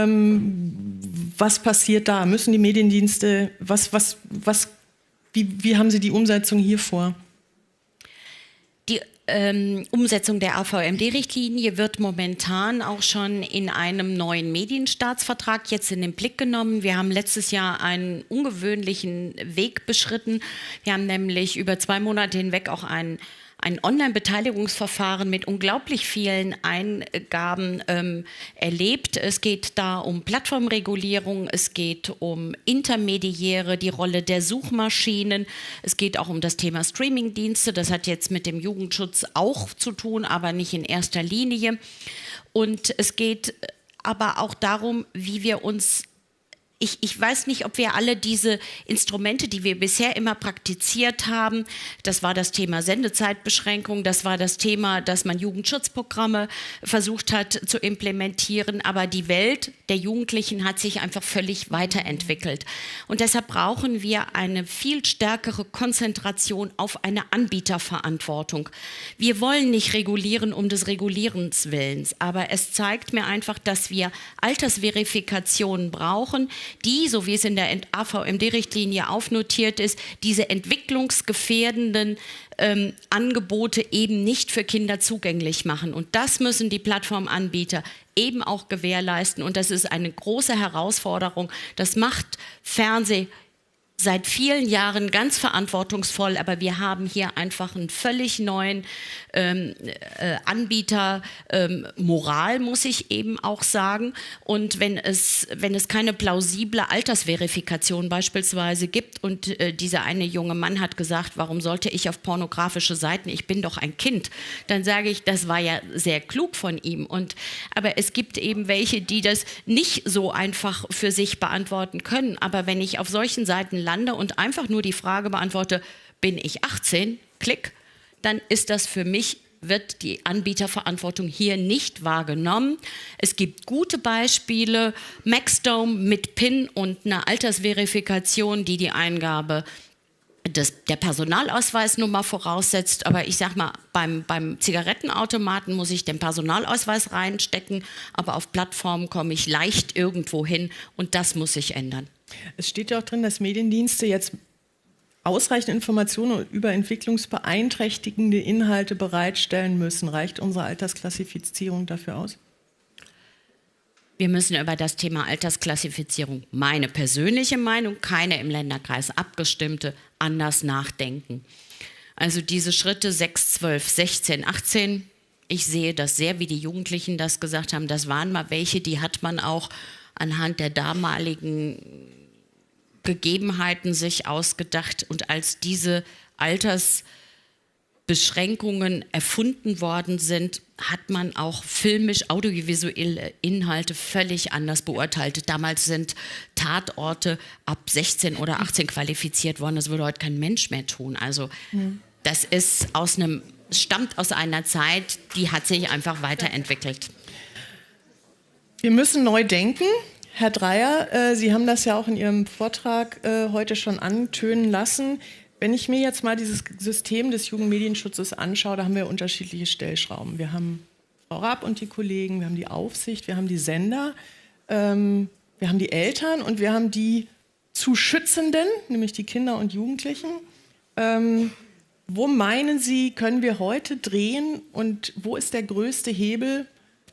Was passiert da? Müssen die Mediendienste, wie haben Sie die Umsetzung hier vor? Die Umsetzung der AVMD-Richtlinie wird momentan auch schon in einem neuen Medienstaatsvertrag jetzt in den Blick genommen. Wir haben letztes Jahr einen ungewöhnlichen Weg beschritten. Wir haben nämlich über 2 Monate hinweg auch ein Online-Beteiligungsverfahren mit unglaublich vielen Eingaben erlebt. Es geht da um Plattformregulierung, es geht um Intermediäre, die Rolle der Suchmaschinen, es geht auch um das Thema Streamingdienste. Das hat jetzt mit dem Jugendschutz auch zu tun, aber nicht in erster Linie. Und es geht aber auch darum, wie wir uns Ich weiß nicht, ob wir alle diese Instrumente, die wir bisher immer praktiziert haben, das war das Thema Sendezeitbeschränkung, das war das Thema, dass man Jugendschutzprogramme versucht hat zu implementieren, aber die Welt der Jugendlichen hat sich einfach völlig weiterentwickelt. Und deshalb brauchen wir eine viel stärkere Konzentration auf eine Anbieterverantwortung. Wir wollen nicht regulieren um des Regulierens Willens, aber es zeigt mir einfach, dass wir Altersverifikationen brauchen, die, so wie es in der AVMD-Richtlinie aufnotiert ist, diese entwicklungsgefährdenden Angebote eben nicht für Kinder zugänglich machen. Und das müssen die Plattformanbieter eben auch gewährleisten. Und das ist eine große Herausforderung. Das macht Fernsehen seit vielen Jahren ganz verantwortungsvoll, aber wir haben hier einfach einen völlig neuen Anbieter, Moral, muss ich eben auch sagen. Und wenn es keine plausible Altersverifikation beispielsweise gibt und dieser eine junge Mann hat gesagt, warum sollte ich auf pornografische Seiten, ich bin doch ein Kind, dann sage ich, das war ja sehr klug von ihm. Aber es gibt eben welche, die das nicht so einfach für sich beantworten können. Aber wenn ich auf solchen Seiten lande und einfach nur die Frage beantworte, bin ich 18? Klick. Dann ist das für mich, wird die Anbieterverantwortung hier nicht wahrgenommen. Es gibt gute Beispiele, Maxdome mit PIN und einer Altersverifikation, die Eingabe der Personalausweisnummer voraussetzt. Aber ich sag mal, beim Zigarettenautomaten muss ich den Personalausweis reinstecken, aber auf Plattformen komme ich leicht irgendwo hin und das muss sich ändern. Es steht ja auch drin, dass Mediendienste jetzt ausreichend Informationen über entwicklungsbeeinträchtigende Inhalte bereitstellen müssen. Reicht unsere Altersklassifizierung dafür aus? Wir müssen über das Thema Altersklassifizierung, meine persönliche Meinung, keine im Länderkreis abgestimmte, anders nachdenken. Also diese Schritte 6, 12, 16, 18, ich sehe das sehr, wie die Jugendlichen das gesagt haben, das waren mal welche, die hat man auch anhand der damaligen Gegebenheiten sich ausgedacht. Und als diese Altersbeschränkungen erfunden worden sind, hat man auch filmisch audiovisuelle Inhalte völlig anders beurteilt. Damals sind Tatorte ab 16 oder 18 qualifiziert worden. Das würde heute kein Mensch mehr tun. Also das ist stammt aus einer Zeit, die hat sich einfach weiterentwickelt. Wir müssen neu denken. Herr Dreyer, Sie haben das ja auch in Ihrem Vortrag heute schon antönen lassen. Wenn ich mir jetzt mal dieses System des Jugendmedienschutzes anschaue, da haben wir unterschiedliche Stellschrauben. Wir haben Frau Raab und die Kollegen, wir haben die Aufsicht, wir haben die Sender, wir haben die Eltern und wir haben die zu Schützenden, nämlich die Kinder und Jugendlichen. Wo meinen Sie, können wir heute drehen und wo ist der größte Hebel,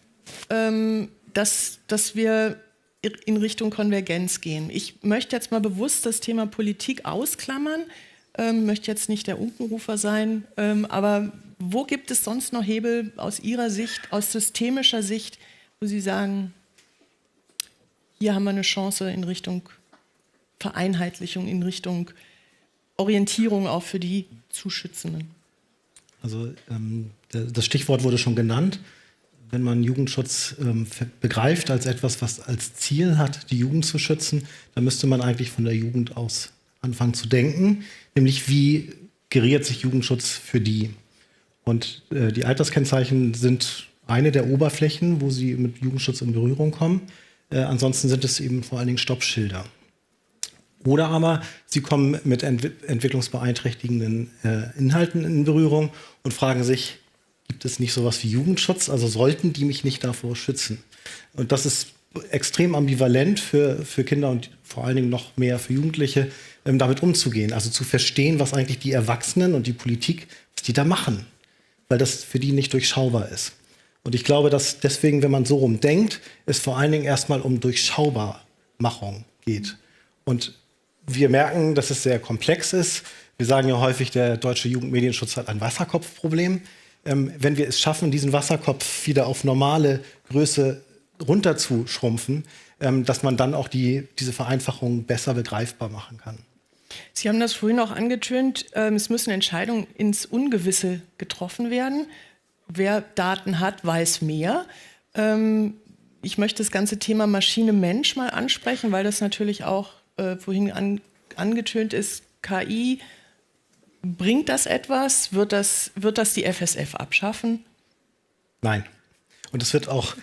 dass wir in Richtung Konvergenz gehen? Ich möchte jetzt mal bewusst das Thema Politik ausklammern, möchte jetzt nicht der Unkenrufer sein, aber wo gibt es sonst noch Hebel aus Ihrer Sicht, aus systemischer Sicht, wo Sie sagen, hier haben wir eine Chance in Richtung Vereinheitlichung, in Richtung Orientierung auch für die Zuschützenden? Also das Stichwort wurde schon genannt. Wenn man Jugendschutz begreift als etwas, was als Ziel hat, die Jugend zu schützen, dann müsste man eigentlich von der Jugend aus anfangen zu denken, nämlich wie geriert sich Jugendschutz für die. Und die Alterskennzeichen sind eine der Oberflächen, wo sie mit Jugendschutz in Berührung kommen. Ansonsten sind es eben vor allen Dingen Stoppschilder. Oder aber sie kommen mit entwicklungsbeeinträchtigenden Inhalten in Berührung und fragen sich, gibt es nicht sowas wie Jugendschutz? Also sollten die mich nicht davor schützen? Und das ist extrem ambivalent für Kinder und vor allen Dingen noch mehr für Jugendliche, damit umzugehen. Also zu verstehen, was eigentlich die Erwachsenen und die Politik, was die da machen. Weil das für die nicht durchschaubar ist. Und ich glaube, dass deswegen, wenn man so rum denkt, es vor allen Dingen erstmal um Durchschaubarmachung geht. Und wir merken, dass es sehr komplex ist. Wir sagen ja häufig, der deutsche Jugendmedienschutz hat ein Wasserkopfproblem. Wenn wir es schaffen, diesen Wasserkopf wieder auf normale Größe runterzuschrumpfen, dass man dann auch diese Vereinfachung besser begreifbar machen kann. Sie haben das vorhin auch angetönt, es müssen Entscheidungen ins Ungewisse getroffen werden. Wer Daten hat, weiß mehr. Ich möchte das ganze Thema Maschine-Mensch mal ansprechen, weil das natürlich auch vorhin angetönt ist. KI, bringt das etwas? Wird das die FSF abschaffen? Nein. Und es wird auch,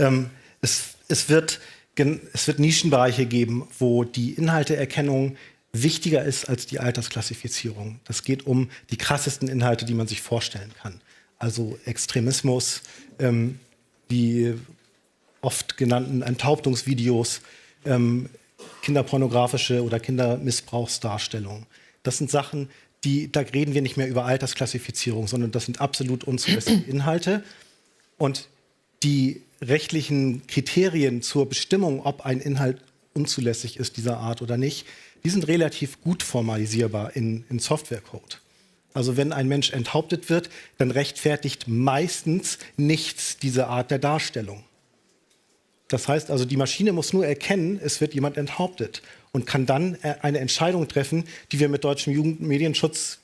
es wird Nischenbereiche geben, wo die Inhalteerkennung wichtiger ist als die Altersklassifizierung. Das geht um die krassesten Inhalte, die man sich vorstellen kann. Also Extremismus, die oft genannten Enthauptungsvideos, kinderpornografische oder Kindermissbrauchsdarstellungen. Das sind Sachen, da reden wir nicht mehr über Altersklassifizierung, sondern das sind absolut unzulässige Inhalte. Und die rechtlichen Kriterien zur Bestimmung, ob ein Inhalt unzulässig ist dieser Art oder nicht, die sind relativ gut formalisierbar in Softwarecode. Also wenn ein Mensch enthauptet wird, dann rechtfertigt meistens nichts diese Art der Darstellung. Das heißt also, die Maschine muss nur erkennen, es wird jemand enthauptet und kann dann eine Entscheidung treffen, die wir mit deutschem Jugendmedienschutz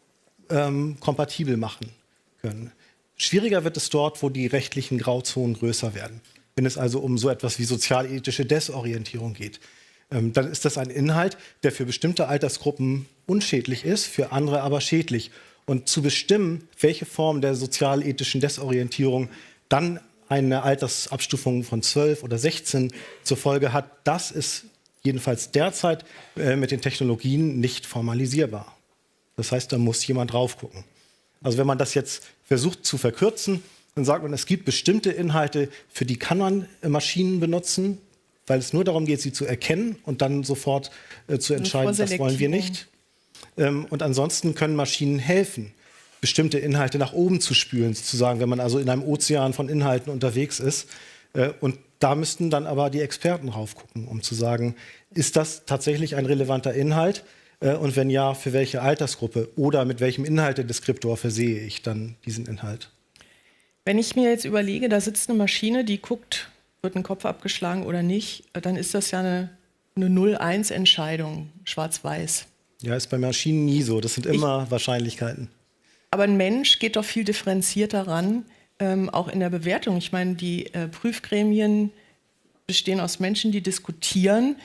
kompatibel machen können. Schwieriger wird es dort, wo die rechtlichen Grauzonen größer werden. Wenn es also um so etwas wie sozialethische Desorientierung geht, dann ist das ein Inhalt, der für bestimmte Altersgruppen unschädlich ist, für andere aber schädlich. Und zu bestimmen, welche Form der sozialethischen Desorientierung dann eine Altersabstufung von 12 oder 16 zur Folge hat, das ist jedenfalls derzeit mit den Technologien nicht formalisierbar. Das heißt, da muss jemand drauf gucken. Also wenn man das jetzt versucht zu verkürzen, dann sagt man, es gibt bestimmte Inhalte, für die kann man Maschinen benutzen, weil es nur darum geht, sie zu erkennen und dann sofort zu entscheiden, das wollen wir nicht. Und ansonsten können Maschinen helfen, bestimmte Inhalte nach oben zu spülen, sozusagen, wenn man also in einem Ozean von Inhalten unterwegs ist. Und da müssten dann aber die Experten drauf gucken, um zu sagen, ist das tatsächlich ein relevanter Inhalt? Und wenn ja, für welche Altersgruppe oder mit welchem Inhaltedeskriptor versehe ich dann diesen Inhalt? Wenn ich mir jetzt überlege, da sitzt eine Maschine, die guckt, wird ein Kopf abgeschlagen oder nicht, dann ist das ja eine 0-1-Entscheidung, schwarz-weiß. Ja, ist bei Maschinen nie so. Das sind immer Wahrscheinlichkeiten. Aber ein Mensch geht doch viel differenzierter ran, auch in der Bewertung. Ich meine, die Prüfgremien bestehen aus Menschen, die diskutieren.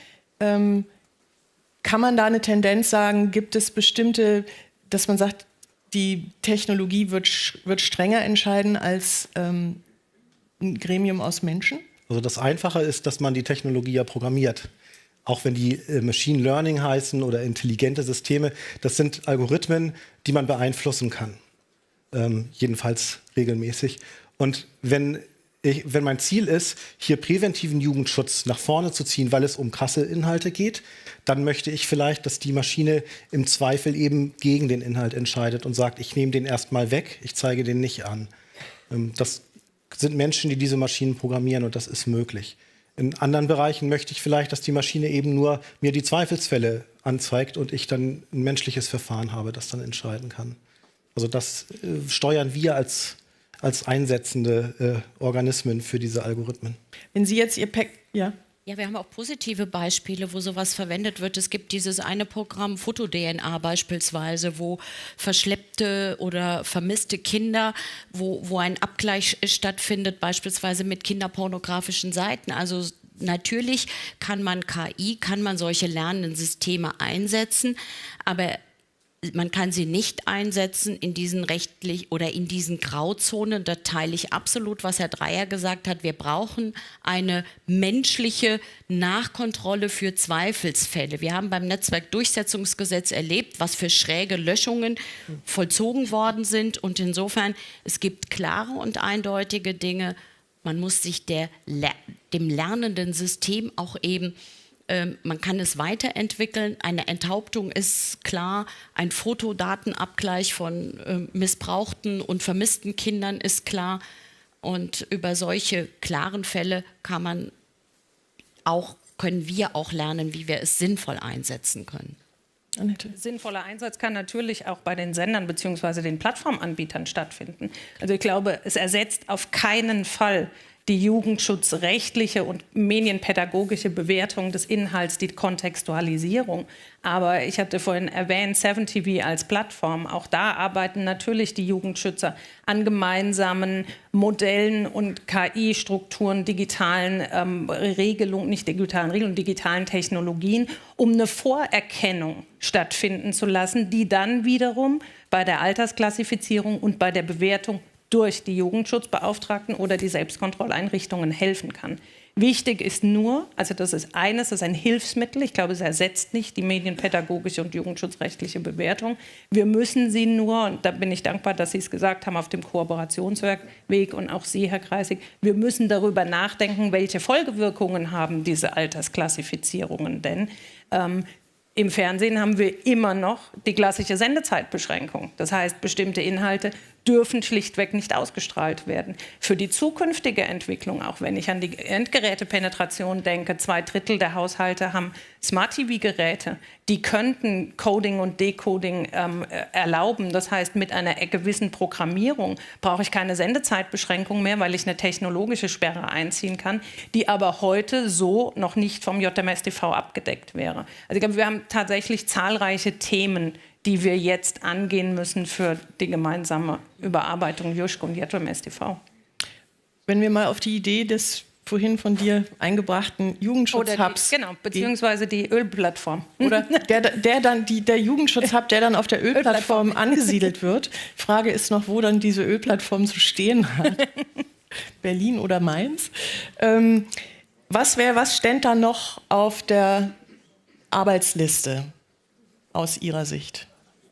Kann man da eine Tendenz sagen, gibt es bestimmte, dass man sagt, die Technologie wird strenger entscheiden als ein Gremium aus Menschen? Also das Einfache ist, dass man die Technologie ja programmiert. Auch wenn die Machine Learning heißen oder intelligente Systeme, das sind Algorithmen, die man beeinflussen kann. Jedenfalls regelmäßig. Und wenn mein Ziel ist, hier präventiven Jugendschutz nach vorne zu ziehen, weil es um krasse Inhalte geht, dann möchte ich vielleicht, dass die Maschine im Zweifel eben gegen den Inhalt entscheidet und sagt, ich nehme den erstmal weg, ich zeige den nicht an. Das sind Menschen, die diese Maschinen programmieren und das ist möglich. In anderen Bereichen möchte ich vielleicht, dass die Maschine eben nur mir die Zweifelsfälle anzeigt und ich dann ein menschliches Verfahren habe, das dann entscheiden kann. Also das steuern wir als einsetzende Organismen für diese Algorithmen. Wenn Sie jetzt Ihr Pack, ja? Ja, wir haben auch positive Beispiele, wo sowas verwendet wird. Es gibt dieses eine Programm, Foto-DNA beispielsweise, wo verschleppte oder vermisste Kinder, wo ein Abgleich stattfindet, beispielsweise mit kinderpornografischen Seiten. Also natürlich kann man solche lernenden Systeme einsetzen, aber man kann sie nicht einsetzen in diesen rechtlich oder in diesen Grauzonen. Da teile ich absolut, was Herr Dreyer gesagt hat. Wir brauchen eine menschliche Nachkontrolle für Zweifelsfälle. Wir haben beim Netzwerkdurchsetzungsgesetz erlebt, was für schräge Löschungen vollzogen worden sind. Und insofern, es gibt klare und eindeutige Dinge. Man muss sich dem lernenden System auch eben, man kann es weiterentwickeln. Eine Enthauptung ist klar, ein Fotodatenabgleich von missbrauchten und vermissten Kindern ist klar. Und über solche klaren Fälle können wir auch lernen, wie wir es sinnvoll einsetzen können. Annette. Sinnvoller Einsatz kann natürlich auch bei den Sendern bzw. den Plattformanbietern stattfinden. Also ich glaube, es ersetzt auf keinen Fall die jugendschutzrechtliche und medienpädagogische Bewertung des Inhalts, die Kontextualisierung. Aber ich hatte vorhin erwähnt, 7TV als Plattform. Auch da arbeiten natürlich die Jugendschützer an gemeinsamen Modellen und KI-Strukturen, digitalen Regelungen, digitalen Technologien, um eine Vorerkennung stattfinden zu lassen, die dann wiederum bei der Altersklassifizierung und bei der Bewertung durch die Jugendschutzbeauftragten oder die Selbstkontrolleinrichtungen helfen kann. Wichtig ist nur, also das ist ein Hilfsmittel, ich glaube, es ersetzt nicht die medienpädagogische und jugendschutzrechtliche Bewertung. Wir müssen sie nur, und da bin ich dankbar, dass Sie es gesagt haben, auf dem Kooperationsweg und auch Sie, Herr Kreisig, wir müssen darüber nachdenken, welche Folgewirkungen haben diese Altersklassifizierungen denn. Im Fernsehen haben wir immer noch die klassische Sendezeitbeschränkung. Das heißt, bestimmte Inhalte dürfen schlichtweg nicht ausgestrahlt werden. Für die zukünftige Entwicklung, auch wenn ich an die Endgerätepenetration denke, 2/3 der Haushalte haben Smart-TV-Geräte, die könnten Coding und Decoding erlauben. Das heißt, mit einer gewissen Programmierung brauche ich keine Sendezeitbeschränkung mehr, weil ich eine technologische Sperre einziehen kann, die aber heute so noch nicht vom JMS-TV abgedeckt wäre. Also ich glaube, wir haben tatsächlich zahlreiche Themen, die wir jetzt angehen müssen für die gemeinsame Überarbeitung JUSC und JMS-TV. Wenn wir mal auf die Idee des vorhin von dir eingebrachten Jugendschutzhubs. Genau, beziehungsweise die Ölplattform. Oder der Jugendschutzhub, der dann auf der Ölplattform angesiedelt wird. Frage ist noch, wo dann diese Ölplattform zu stehen hat. Berlin oder Mainz. Was ständ da noch auf der Arbeitsliste aus Ihrer Sicht?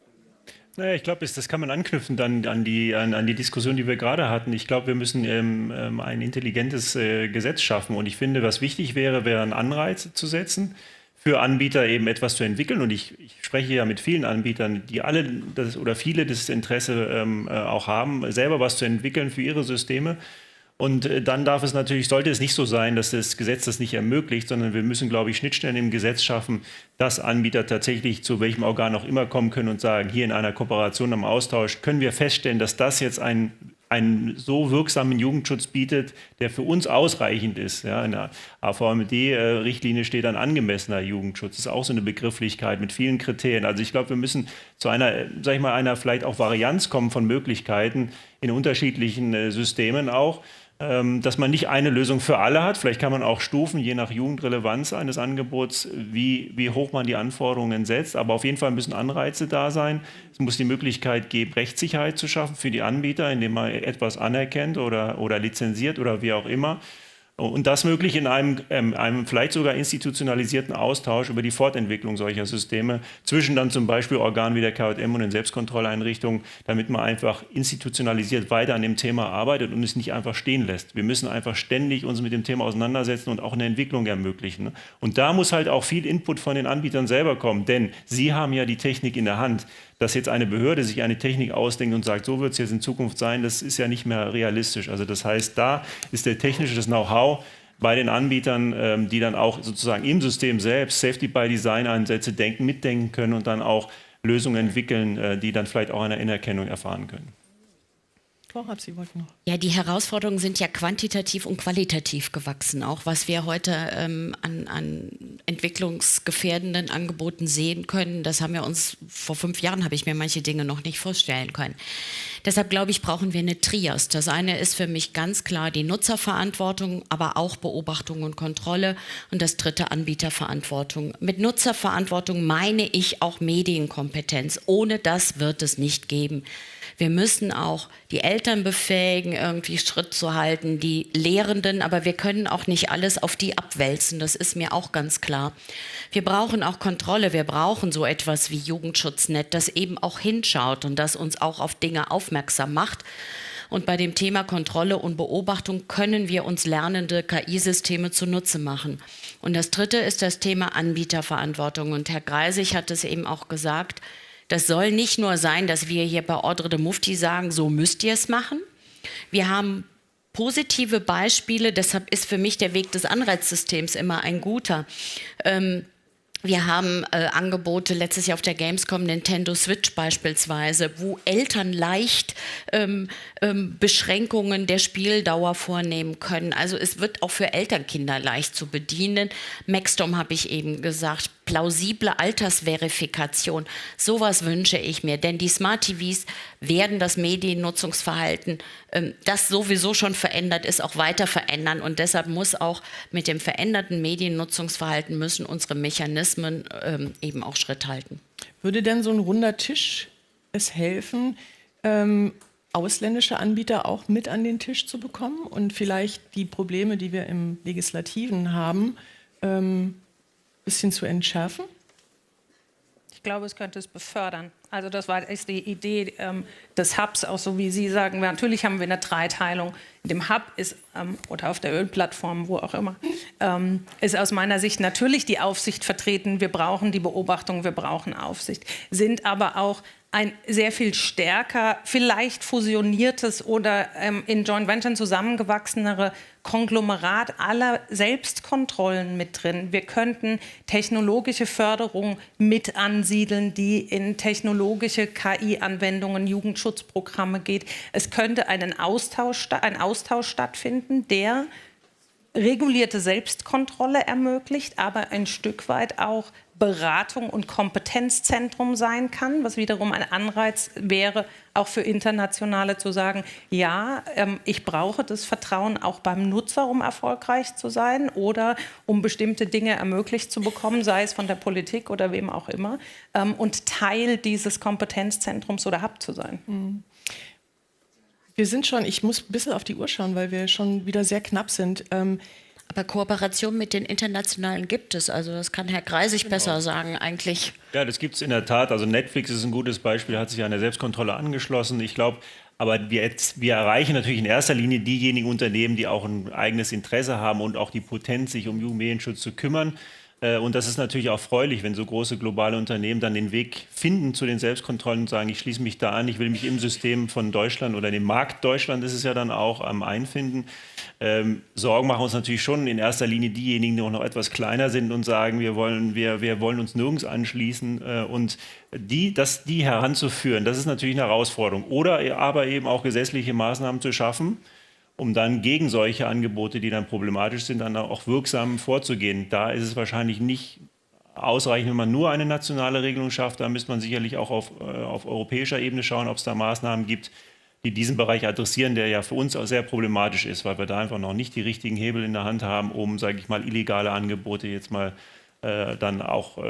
Naja, ich glaube, das kann man anknüpfen dann an die Diskussion, die wir gerade hatten. Ich glaube, wir müssen ein intelligentes Gesetz schaffen. Und ich finde, was wichtig wäre, einen Anreiz zu setzen, für Anbieter eben etwas zu entwickeln. Und ich spreche ja mit vielen Anbietern, die viele das Interesse auch haben, selber was zu entwickeln für ihre Systeme. Und dann sollte es nicht so sein, dass das Gesetz das nicht ermöglicht, sondern wir müssen, glaube ich, Schnittstellen im Gesetz schaffen, dass Anbieter tatsächlich zu welchem Organ auch immer kommen können und sagen, hier in einer Kooperation, am Austausch, können wir feststellen, dass das jetzt einen so wirksamen Jugendschutz bietet, der für uns ausreichend ist. Ja, in der AVMD-Richtlinie steht ein angemessener Jugendschutz. Das ist auch so eine Begrifflichkeit mit vielen Kriterien. Also ich glaube, wir müssen zu einer vielleicht auch Varianz kommen von Möglichkeiten in unterschiedlichen Systemen auch, dass man nicht eine Lösung für alle hat. Vielleicht kann man auch stufen, je nach Jugendrelevanz eines Angebots, wie hoch man die Anforderungen setzt. Aber auf jeden Fall müssen Anreize da sein. Es muss die Möglichkeit geben, Rechtssicherheit zu schaffen für die Anbieter, indem man etwas anerkennt oder lizenziert oder wie auch immer. Und das möglich in einem vielleicht sogar institutionalisierten Austausch über die Fortentwicklung solcher Systeme zwischen dann zum Beispiel Organen wie der KJM und den Selbstkontrolleinrichtungen, damit man einfach institutionalisiert weiter an dem Thema arbeitet und es nicht einfach stehen lässt. Wir müssen einfach ständig uns mit dem Thema auseinandersetzen und auch eine Entwicklung ermöglichen. Und da muss halt auch viel Input von den Anbietern selber kommen, denn sie haben ja die Technik in der Hand. Dass jetzt eine Behörde sich eine Technik ausdenkt und sagt, so wird es jetzt in Zukunft sein, das ist ja nicht mehr realistisch. Also das heißt, da ist das Know-how bei den Anbietern, die dann auch sozusagen im System selbst Safety-by-Design-Ansätze mitdenken können und dann auch Lösungen entwickeln, die dann vielleicht auch eine Innerkennung erfahren können. Frau Raab, Sie wollten noch. Ja, die Herausforderungen sind ja quantitativ und qualitativ gewachsen. Auch was wir heute an entwicklungsgefährdenden Angeboten sehen können, das haben wir uns vor 5 Jahren, habe ich mir manche Dinge noch nicht vorstellen können. Deshalb glaube ich, brauchen wir eine Trias. Das eine ist für mich ganz klar die Nutzerverantwortung, aber auch Beobachtung und Kontrolle. Und das dritte Anbieterverantwortung. Mit Nutzerverantwortung meine ich auch Medienkompetenz. Ohne das wird es nicht geben. Wir müssen auch die Eltern befähigen, irgendwie Schritt zu halten, die Lehrenden, aber wir können auch nicht alles auf die abwälzen, das ist mir auch ganz klar. Wir brauchen auch Kontrolle, wir brauchen so etwas wie Jugendschutznet, das eben auch hinschaut und das uns auch auf Dinge aufmerksam macht. Und bei dem Thema Kontrolle und Beobachtung können wir uns lernende KI-Systeme zunutze machen. Und das dritte ist das Thema Anbieterverantwortung. Und Herr Greisig hat es eben auch gesagt, das soll nicht nur sein, dass wir hier bei Ordre de Mufti sagen, so müsst ihr es machen. Wir haben positive Beispiele, deshalb ist für mich der Weg des Anreizsystems immer ein guter. Wir haben Angebote, letztes Jahr auf der Gamescom, Nintendo Switch beispielsweise, wo Eltern leicht Beschränkungen der Spieldauer vornehmen können. Also es wird auch für Elternkinder leicht zu bedienen. Maxstorm habe ich eben gesagt, plausible Altersverifikation. Sowas wünsche ich mir, denn die Smart TVs werden das Mediennutzungsverhalten, das sowieso schon verändert ist, auch weiter verändern. Und deshalb muss auch mit dem veränderten Mediennutzungsverhalten müssen unsere Mechanismen eben auch Schritt halten. Würde denn so ein runder Tisch es helfen, ausländische Anbieter auch mit an den Tisch zu bekommen und vielleicht die Probleme, die wir im Legislativen haben, bisschen zu entschärfen? Ich glaube, es könnte es befördern. Also das ist die Idee des Hubs, auch so wie Sie sagen. Natürlich haben wir eine Dreiteilung. In dem Hub ist, oder auf der Ölplattform, wo auch immer, ist aus meiner Sicht natürlich die Aufsicht vertreten. Wir brauchen die Beobachtung, wir brauchen Aufsicht. Sind aber auch ein sehr viel stärker, vielleicht fusioniertes oder in Joint Venture zusammengewachsenere Konglomerat aller Selbstkontrollen mit drin. Wir könnten technologische Förderung mit ansiedeln, die in technologische KI-Anwendungen, Jugendschutzprogramme geht. Es könnte ein Austausch stattfinden, der regulierte Selbstkontrolle ermöglicht, aber ein Stück weit auch Beratung und Kompetenzzentrum sein kann, was wiederum ein Anreiz wäre, auch für Internationale zu sagen, ja, ich brauche das Vertrauen auch beim Nutzer, um erfolgreich zu sein oder um bestimmte Dinge ermöglicht zu bekommen, sei es von der Politik oder wem auch immer, und Teil dieses Kompetenzzentrums oder Hub zu sein. Wir sind schon, ich muss ein bisschen auf die Uhr schauen, weil wir schon wieder sehr knapp sind. Aber Kooperation mit den Internationalen gibt es. Also das kann Herr Greisig besser sagen eigentlich. Ja, das gibt es in der Tat. Also Netflix ist ein gutes Beispiel, hat sich an der Selbstkontrolle angeschlossen. Ich glaube, aber wir erreichen natürlich in erster Linie diejenigen Unternehmen, die auch ein eigenes Interesse haben und auch die Potenz, sich um Jugendmedienschutz zu kümmern. Und das ist natürlich auch erfreulich, wenn so große globale Unternehmen dann den Weg finden zu den Selbstkontrollen und sagen, ich schließe mich da an, ich will mich im System von Deutschland oder dem Markt Deutschland ist es ja dann auch einfinden. Sorgen machen uns natürlich schon in erster Linie diejenigen, die auch noch etwas kleiner sind und sagen, wir wollen uns nirgends anschließen. Und die heranzuführen, das ist natürlich eine Herausforderung. Oder aber eben auch gesetzliche Maßnahmen zu schaffen, um dann gegen solche Angebote, die dann problematisch sind, dann auch wirksam vorzugehen. Da ist es wahrscheinlich nicht ausreichend, wenn man nur eine nationale Regelung schafft. Da müsste man sicherlich auch auf europäischer Ebene schauen, ob es da Maßnahmen gibt, die diesen Bereich adressieren, der ja für uns auch sehr problematisch ist, weil wir da einfach noch nicht die richtigen Hebel in der Hand haben, um, sage ich mal, illegale Angebote jetzt mal dann auch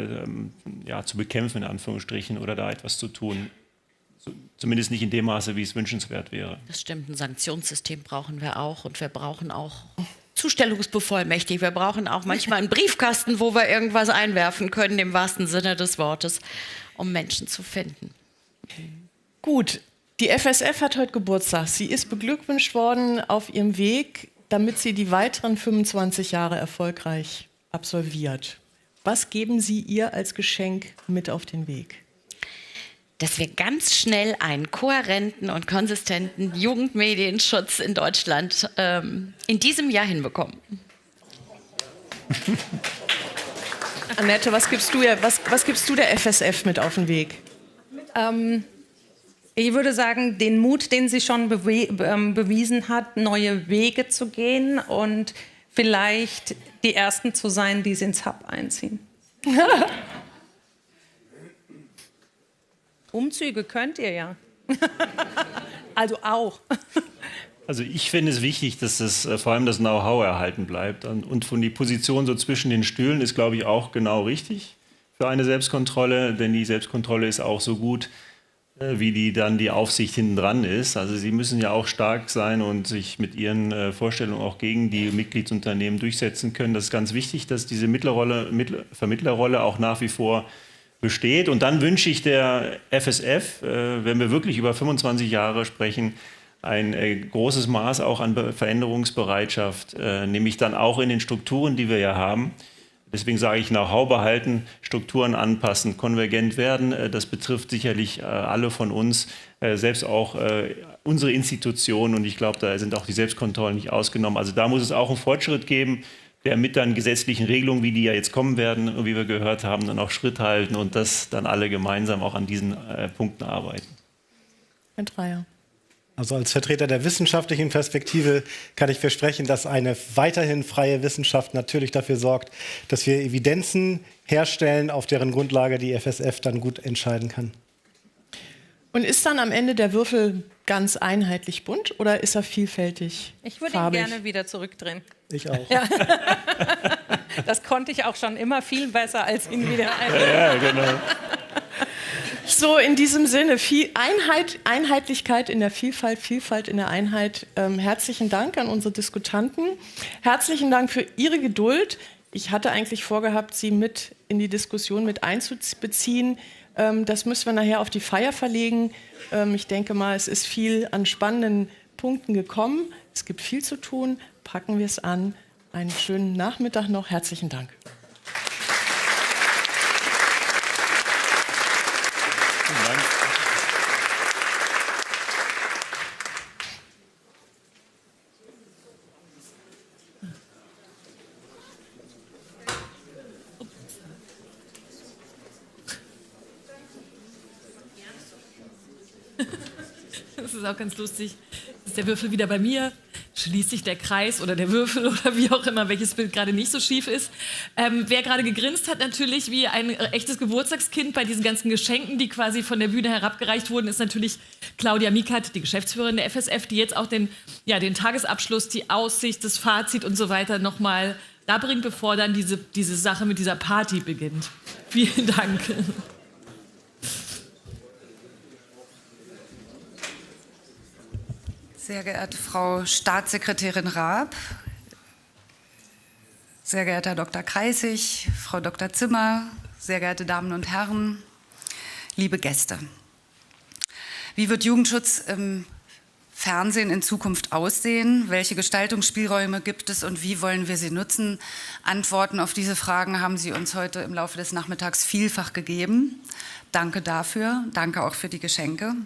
zu bekämpfen, in Anführungsstrichen, oder da etwas zu tun. Zumindest nicht in dem Maße, wie es wünschenswert wäre. Das stimmt, ein Sanktionssystem brauchen wir auch und wir brauchen auch Zustellungsbevollmächtigte. Wir brauchen auch manchmal einen Briefkasten, wo wir irgendwas einwerfen können, im wahrsten Sinne des Wortes, um Menschen zu finden. Gut, die FSF hat heute Geburtstag. Sie ist beglückwünscht worden auf ihrem Weg, damit sie die weiteren 25 Jahre erfolgreich absolviert. Was geben Sie ihr als Geschenk mit auf den Weg? Dass wir ganz schnell einen kohärenten und konsistenten Jugendmedienschutz in Deutschland in diesem Jahr hinbekommen. Annette, was gibst du der FSF mit auf den Weg? Ich würde sagen, den Mut, den sie schon bewiesen hat, neue Wege zu gehen und vielleicht die Ersten zu sein, die sie ins Hub einziehen. Umzüge könnt ihr ja. Also auch. Also ich finde es wichtig, dass vor allem das Know-how erhalten bleibt. Und von die Position so zwischen den Stühlen ist, glaube ich, auch genau richtig für eine Selbstkontrolle. Denn die Selbstkontrolle ist auch so gut, wie die Aufsicht hinten dran ist. Also sie müssen ja auch stark sein und sich mit ihren Vorstellungen auch gegen die Mitgliedsunternehmen durchsetzen können. Das ist ganz wichtig, dass diese Vermittlerrolle auch nach wie vor besteht. Und dann wünsche ich der FSF, wenn wir wirklich über 25 Jahre sprechen, ein großes Maß auch an Veränderungsbereitschaft, nämlich dann auch in den Strukturen, die wir ja haben. Deswegen sage ich, Know-how behalten, Strukturen anpassen, konvergent werden. Das betrifft sicherlich alle von uns, selbst auch unsere Institutionen. Und ich glaube, da sind auch die Selbstkontrollen nicht ausgenommen. Also da muss es auch einen Fortschritt geben, der mit dann gesetzlichen Regelungen, wie die ja jetzt kommen werden, wie wir gehört haben, dann auch Schritt halten und dass dann alle gemeinsam auch an diesen Punkten arbeiten. Herr Dreyer. Also als Vertreter der wissenschaftlichen Perspektive kann ich versprechen, dass eine weiterhin freie Wissenschaft natürlich dafür sorgt, dass wir Evidenzen herstellen, auf deren Grundlage die FSF dann gut entscheiden kann. Und ist dann am Ende der Würfel ganz einheitlich bunt oder ist er vielfältig Ich würde farbig? ihn gerne wieder zurückdrehen. Ich auch. Ja. Das konnte ich auch schon immer viel besser, als ihn wieder Ja, genau. So, in diesem Sinne, Einheitlichkeit in der Vielfalt, Vielfalt in der Einheit. Herzlichen Dank an unsere Diskutanten. Herzlichen Dank für Ihre Geduld. Ich hatte eigentlich vorgehabt, Sie mit in die Diskussion mit einzubeziehen. Das müssen wir nachher auf die Feier verlegen. Ich denke mal, es ist viel an spannenden Punkten gekommen. Es gibt viel zu tun. Packen wir es an. Einen schönen Nachmittag noch. Herzlichen Dank. Das ist auch ganz lustig. Jetzt ist der Würfel wieder bei mir, schließt sich der Kreis oder der Würfel oder wie auch immer, welches Bild gerade nicht so schief ist. Wer gerade gegrinst hat natürlich wie ein echtes Geburtstagskind bei diesen ganzen Geschenken, die quasi von der Bühne herabgereicht wurden, ist natürlich Claudia Miekert, die Geschäftsführerin der FSF, die jetzt auch den Tagesabschluss, die Aussicht, das Fazit und so weiter nochmal da bringt, bevor dann diese Sache mit dieser Party beginnt. Vielen Dank. Sehr geehrte Frau Staatssekretärin Raab, sehr geehrter Herr Dr. Kreissig, Frau Dr. Zimmer, sehr geehrte Damen und Herren, liebe Gäste. Wie wird Jugendschutz im Fernsehen in Zukunft aussehen? Welche Gestaltungsspielräume gibt es und wie wollen wir sie nutzen? Antworten auf diese Fragen haben Sie uns heute im Laufe des Nachmittags vielfach gegeben. Danke dafür, danke auch für die Geschenke.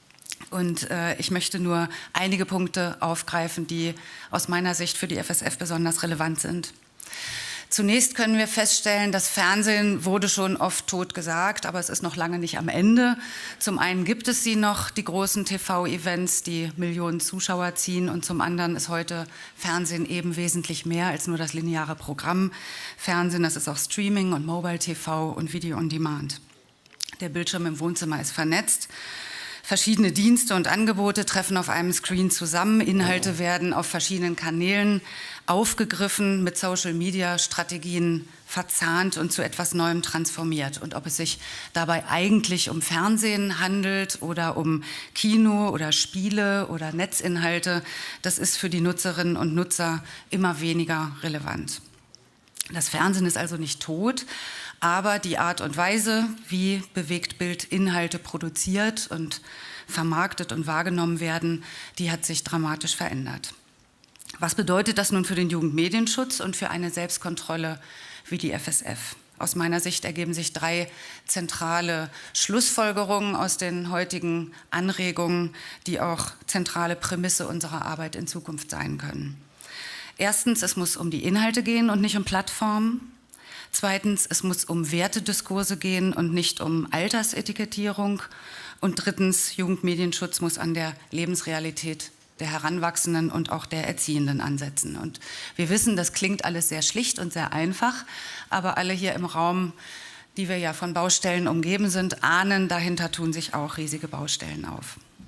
Und ich möchte nur einige Punkte aufgreifen, die aus meiner Sicht für die FSF besonders relevant sind. Zunächst können wir feststellen, das Fernsehen wurde schon oft tot gesagt, aber es ist noch lange nicht am Ende. Zum einen gibt es sie noch, die großen TV-Events, die Millionen Zuschauer ziehen, und zum anderen ist heute Fernsehen eben wesentlich mehr als nur das lineare Programm. Fernsehen, das ist auch Streaming und Mobile TV und Video on Demand. Der Bildschirm im Wohnzimmer ist vernetzt. Verschiedene Dienste und Angebote treffen auf einem Screen zusammen. Inhalte werden auf verschiedenen Kanälen aufgegriffen, mit Social-Media-Strategien verzahnt und zu etwas Neuem transformiert. Und ob es sich dabei eigentlich um Fernsehen handelt oder um Kino oder Spiele oder Netzinhalte, das ist für die Nutzerinnen und Nutzer immer weniger relevant. Das Fernsehen ist also nicht tot, aber die Art und Weise, wie Bewegtbild Inhalte produziert und vermarktet und wahrgenommen werden, die hat sich dramatisch verändert. Was bedeutet das nun für den Jugendmedienschutz und für eine Selbstkontrolle wie die FSF? Aus meiner Sicht ergeben sich 3 zentrale Schlussfolgerungen aus den heutigen Anregungen, die auch zentrale Prämisse unserer Arbeit in Zukunft sein können. Erstens, es muss um die Inhalte gehen und nicht um Plattformen. Zweitens, es muss um Wertediskurse gehen und nicht um Altersetikettierung. Und drittens, Jugendmedienschutz muss an der Lebensrealität der Heranwachsenden und auch der Erziehenden ansetzen. Und wir wissen, das klingt alles sehr schlicht und sehr einfach, aber alle hier im Raum, die wir ja von Baustellen umgeben sind, ahnen, dahinter tun sich auch riesige Baustellen auf.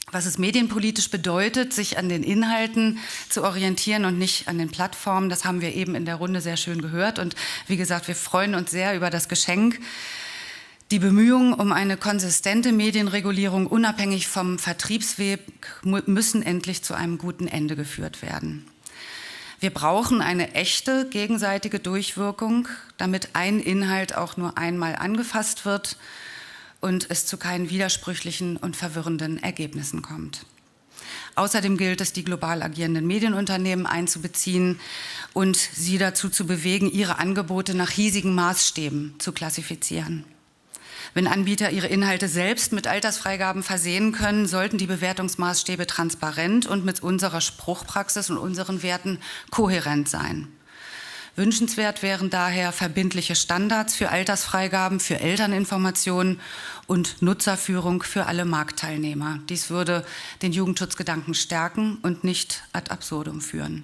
was es medienpolitisch bedeutet, sich an den Inhalten zu orientieren und nicht an den Plattformen. Das haben wir eben in der Runde sehr schön gehört. Und wie gesagt, wir freuen uns sehr über das Geschenk. Die Bemühungen um eine konsistente Medienregulierung unabhängig vom Vertriebsweg müssen endlich zu einem guten Ende geführt werden. Wir brauchen eine echte gegenseitige Durchwirkung, damit ein Inhalt auch nur einmal angefasst wird und es zu keinen widersprüchlichen und verwirrenden Ergebnissen kommt. Außerdem gilt es, die global agierenden Medienunternehmen einzubeziehen und sie dazu zu bewegen, ihre Angebote nach hiesigen Maßstäben zu klassifizieren. Wenn Anbieter ihre Inhalte selbst mit Altersfreigaben versehen können, sollten die Bewertungsmaßstäbe transparent und mit unserer Spruchpraxis und unseren Werten kohärent sein. Wünschenswert wären daher verbindliche Standards für Altersfreigaben, für Elterninformationen und Nutzerführung für alle Marktteilnehmer. Dies würde den Jugendschutzgedanken stärken und nicht ad absurdum führen.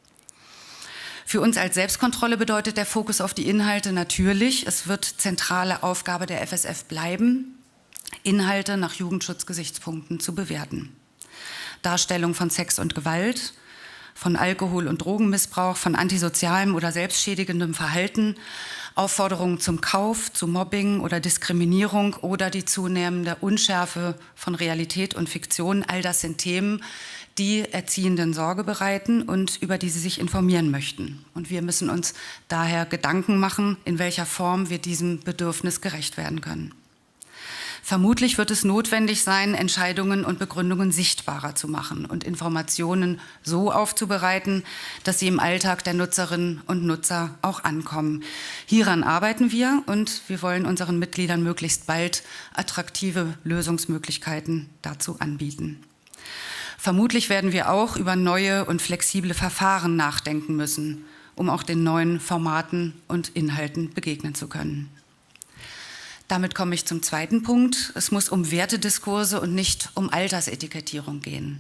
Für uns als Selbstkontrolle bedeutet der Fokus auf die Inhalte natürlich, es wird zentrale Aufgabe der FSF bleiben, Inhalte nach Jugendschutzgesichtspunkten zu bewerten. Darstellung von Sex und Gewalt, von Alkohol- und Drogenmissbrauch, von antisozialem oder selbstschädigendem Verhalten, Aufforderungen zum Kauf, zu Mobbing oder Diskriminierung oder die zunehmende Unschärfe von Realität und Fiktion. All das sind Themen, die Erziehenden Sorge bereiten und über die sie sich informieren möchten. Und wir müssen uns daher Gedanken machen, in welcher Form wir diesem Bedürfnis gerecht werden können. Vermutlich wird es notwendig sein, Entscheidungen und Begründungen sichtbarer zu machen und Informationen so aufzubereiten, dass sie im Alltag der Nutzerinnen und Nutzer auch ankommen. Hieran arbeiten wir und wir wollen unseren Mitgliedern möglichst bald attraktive Lösungsmöglichkeiten dazu anbieten. Vermutlich werden wir auch über neue und flexible Verfahren nachdenken müssen, um auch den neuen Formaten und Inhalten begegnen zu können. Damit komme ich zum zweiten Punkt. Es muss um Wertediskurse und nicht um Altersetikettierung gehen.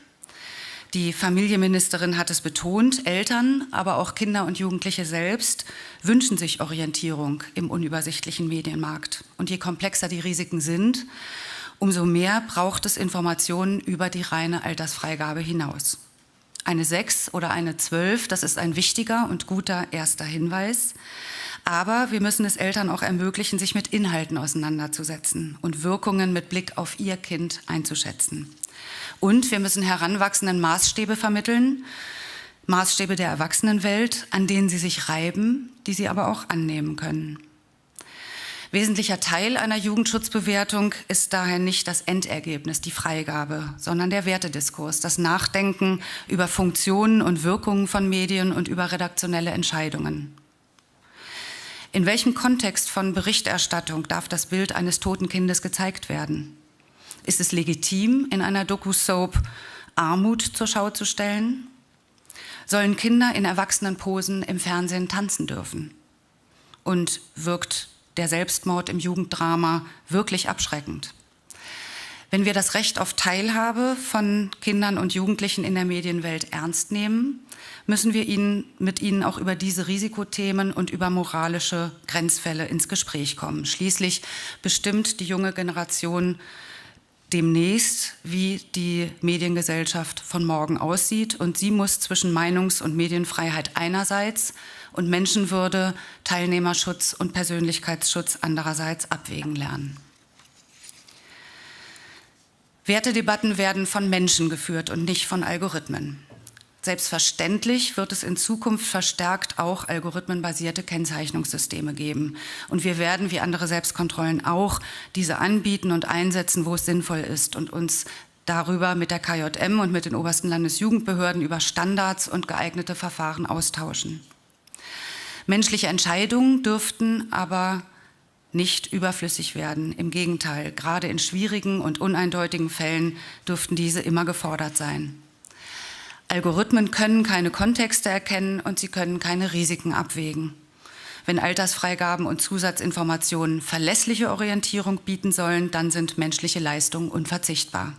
Die Familienministerin hat es betont, Eltern, aber auch Kinder und Jugendliche selbst wünschen sich Orientierung im unübersichtlichen Medienmarkt. Und je komplexer die Risiken sind, umso mehr braucht es Informationen über die reine Altersfreigabe hinaus. Eine 6 oder eine 12, das ist ein wichtiger und guter erster Hinweis. Aber wir müssen es Eltern auch ermöglichen, sich mit Inhalten auseinanderzusetzen und Wirkungen mit Blick auf ihr Kind einzuschätzen. Und wir müssen Heranwachsenden Maßstäbe vermitteln, Maßstäbe der Erwachsenenwelt, an denen sie sich reiben, die sie aber auch annehmen können. Wesentlicher Teil einer Jugendschutzbewertung ist daher nicht das Endergebnis, die Freigabe, sondern der Wertediskurs, das Nachdenken über Funktionen und Wirkungen von Medien und über redaktionelle Entscheidungen. In welchem Kontext von Berichterstattung darf das Bild eines toten Kindes gezeigt werden? Ist es legitim, in einer Doku-Soap Armut zur Schau zu stellen? Sollen Kinder in Erwachsenenposen im Fernsehen tanzen dürfen? Und wirkt der Selbstmord im Jugenddrama wirklich abschreckend? Wenn wir das Recht auf Teilhabe von Kindern und Jugendlichen in der Medienwelt ernst nehmen, müssen wir mit ihnen auch über diese Risikothemen und über moralische Grenzfälle ins Gespräch kommen. Schließlich bestimmt die junge Generation demnächst, wie die Mediengesellschaft von morgen aussieht. Und sie muss zwischen Meinungs- und Medienfreiheit einerseits und Menschenwürde, Teilnehmerschutz und Persönlichkeitsschutz andererseits abwägen lernen. Wertedebatten werden von Menschen geführt und nicht von Algorithmen. Selbstverständlich wird es in Zukunft verstärkt auch algorithmenbasierte Kennzeichnungssysteme geben. Und wir werden, wie andere Selbstkontrollen auch, diese anbieten und einsetzen, wo es sinnvoll ist und uns darüber mit der KJM und mit den obersten Landesjugendbehörden über Standards und geeignete Verfahren austauschen. Menschliche Entscheidungen dürften aber nicht überflüssig werden. Im Gegenteil, gerade in schwierigen und uneindeutigen Fällen dürften diese immer gefordert sein. Algorithmen können keine Kontexte erkennen und sie können keine Risiken abwägen. Wenn Altersfreigaben und Zusatzinformationen verlässliche Orientierung bieten sollen, dann sind menschliche Leistungen unverzichtbar.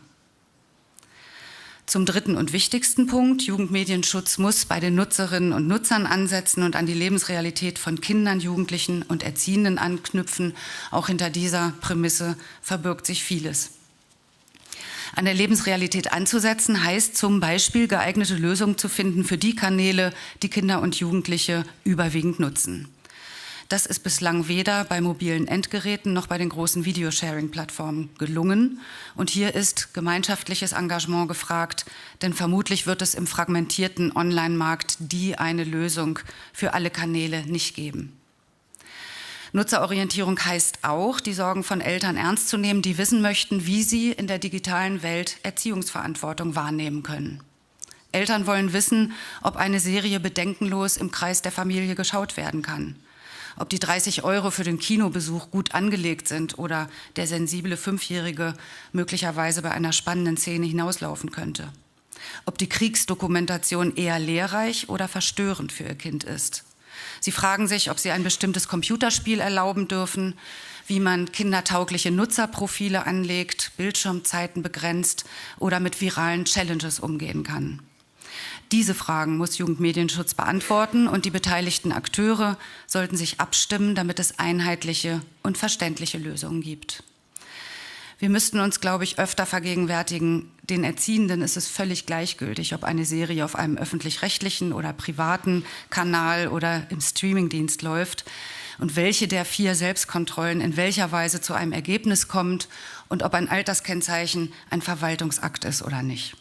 Zum dritten und wichtigsten Punkt: Jugendmedienschutz muss bei den Nutzerinnen und Nutzern ansetzen und an die Lebensrealität von Kindern, Jugendlichen und Erziehenden anknüpfen. Auch hinter dieser Prämisse verbirgt sich vieles. An der Lebensrealität anzusetzen heißt zum Beispiel, geeignete Lösungen zu finden für die Kanäle, die Kinder und Jugendliche überwiegend nutzen. Das ist bislang weder bei mobilen Endgeräten noch bei den großen Videosharing-Plattformen gelungen. Und hier ist gemeinschaftliches Engagement gefragt, denn vermutlich wird es im fragmentierten Online-Markt die eine Lösung für alle Kanäle nicht geben. Nutzerorientierung heißt auch, die Sorgen von Eltern ernst zu nehmen, die wissen möchten, wie sie in der digitalen Welt Erziehungsverantwortung wahrnehmen können. Eltern wollen wissen, ob eine Serie bedenkenlos im Kreis der Familie geschaut werden kann. Ob die 30 € für den Kinobesuch gut angelegt sind oder der sensible Fünfjährige möglicherweise bei einer spannenden Szene hinauslaufen könnte. Ob die Kriegsdokumentation eher lehrreich oder verstörend für ihr Kind ist. Sie fragen sich, ob sie ein bestimmtes Computerspiel erlauben dürfen, wie man kindertaugliche Nutzerprofile anlegt, Bildschirmzeiten begrenzt oder mit viralen Challenges umgehen kann. Diese Fragen muss Jugendmedienschutz beantworten und die beteiligten Akteure sollten sich abstimmen, damit es einheitliche und verständliche Lösungen gibt. Wir müssten uns, glaube ich, öfter vergegenwärtigen, den Erziehenden ist es völlig gleichgültig, ob eine Serie auf einem öffentlich-rechtlichen oder privaten Kanal oder im Streamingdienst läuft und welche der 4 Selbstkontrollen in welcher Weise zu einem Ergebnis kommt und ob ein Alterskennzeichen ein Verwaltungsakt ist oder nicht.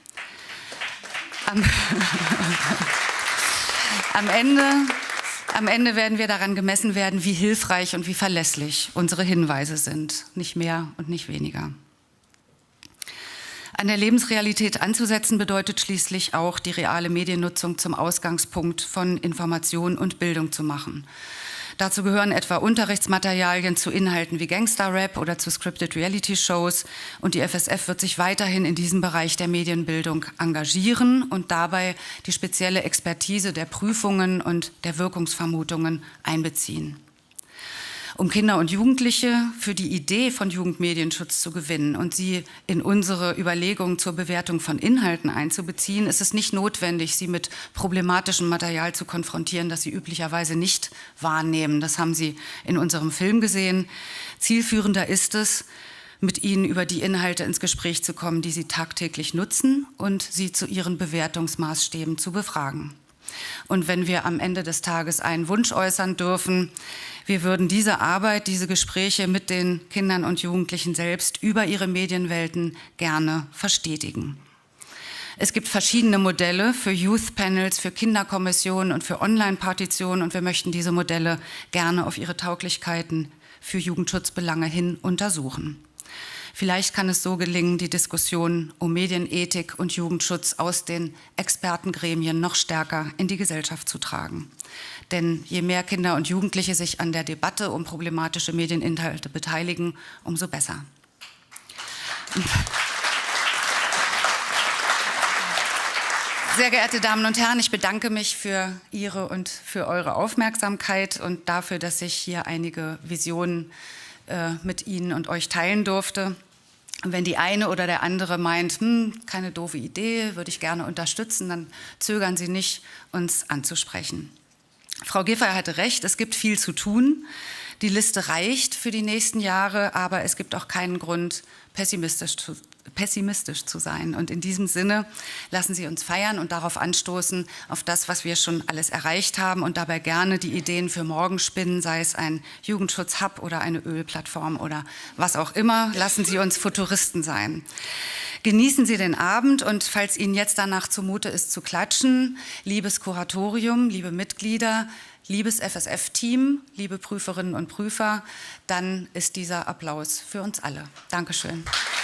Am Ende werden wir daran gemessen werden, wie hilfreich und wie verlässlich unsere Hinweise sind. Nicht mehr und nicht weniger. An der Lebensrealität anzusetzen bedeutet schließlich auch, die reale Mediennutzung zum Ausgangspunkt von Information und Bildung zu machen. Dazu gehören etwa Unterrichtsmaterialien zu Inhalten wie Gangster-Rap oder zu Scripted Reality-Shows. Und die FSF wird sich weiterhin in diesem Bereich der Medienbildung engagieren und dabei die spezielle Expertise der Prüfungen und der Wirkungsvermutungen einbeziehen. Um Kinder und Jugendliche für die Idee von Jugendmedienschutz zu gewinnen und sie in unsere Überlegungen zur Bewertung von Inhalten einzubeziehen, ist es nicht notwendig, sie mit problematischem Material zu konfrontieren, das sie üblicherweise nicht wahrnehmen. Das haben Sie in unserem Film gesehen. Zielführender ist es, mit ihnen über die Inhalte ins Gespräch zu kommen, die sie tagtäglich nutzen und sie zu ihren Bewertungsmaßstäben zu befragen. Und wenn wir am Ende des Tages einen Wunsch äußern dürfen, wir würden diese Arbeit, diese Gespräche mit den Kindern und Jugendlichen selbst über ihre Medienwelten gerne verstetigen. Es gibt verschiedene Modelle für Youth Panels, für Kinderkommissionen und für Online-Partitionen und wir möchten diese Modelle gerne auf ihre Tauglichkeiten für Jugendschutzbelange hin untersuchen. Vielleicht kann es so gelingen, die Diskussion um Medienethik und Jugendschutz aus den Expertengremien noch stärker in die Gesellschaft zu tragen. Denn je mehr Kinder und Jugendliche sich an der Debatte um problematische Medieninhalte beteiligen, umso besser. Sehr geehrte Damen und Herren, ich bedanke mich für Ihre und für eure Aufmerksamkeit und dafür, dass ich hier einige Visionen mit Ihnen und euch teilen durfte. Wenn die eine oder der andere meint, keine doofe Idee, würde ich gerne unterstützen, dann zögern Sie nicht, uns anzusprechen. Frau Giffey hatte recht, es gibt viel zu tun. Die Liste reicht für die nächsten Jahre, aber es gibt auch keinen Grund, pessimistisch zu sein. Und in diesem Sinne lassen Sie uns feiern und darauf anstoßen, auf das, was wir schon alles erreicht haben und dabei gerne die Ideen für morgen spinnen, sei es ein Jugendschutz-Hub oder eine Ölplattform oder was auch immer. Lassen Sie uns Futuristen sein. Genießen Sie den Abend und falls Ihnen jetzt danach zumute ist zu klatschen, liebes Kuratorium, liebe Mitglieder, liebes FSF-Team, liebe Prüferinnen und Prüfer, dann ist dieser Applaus für uns alle. Dankeschön.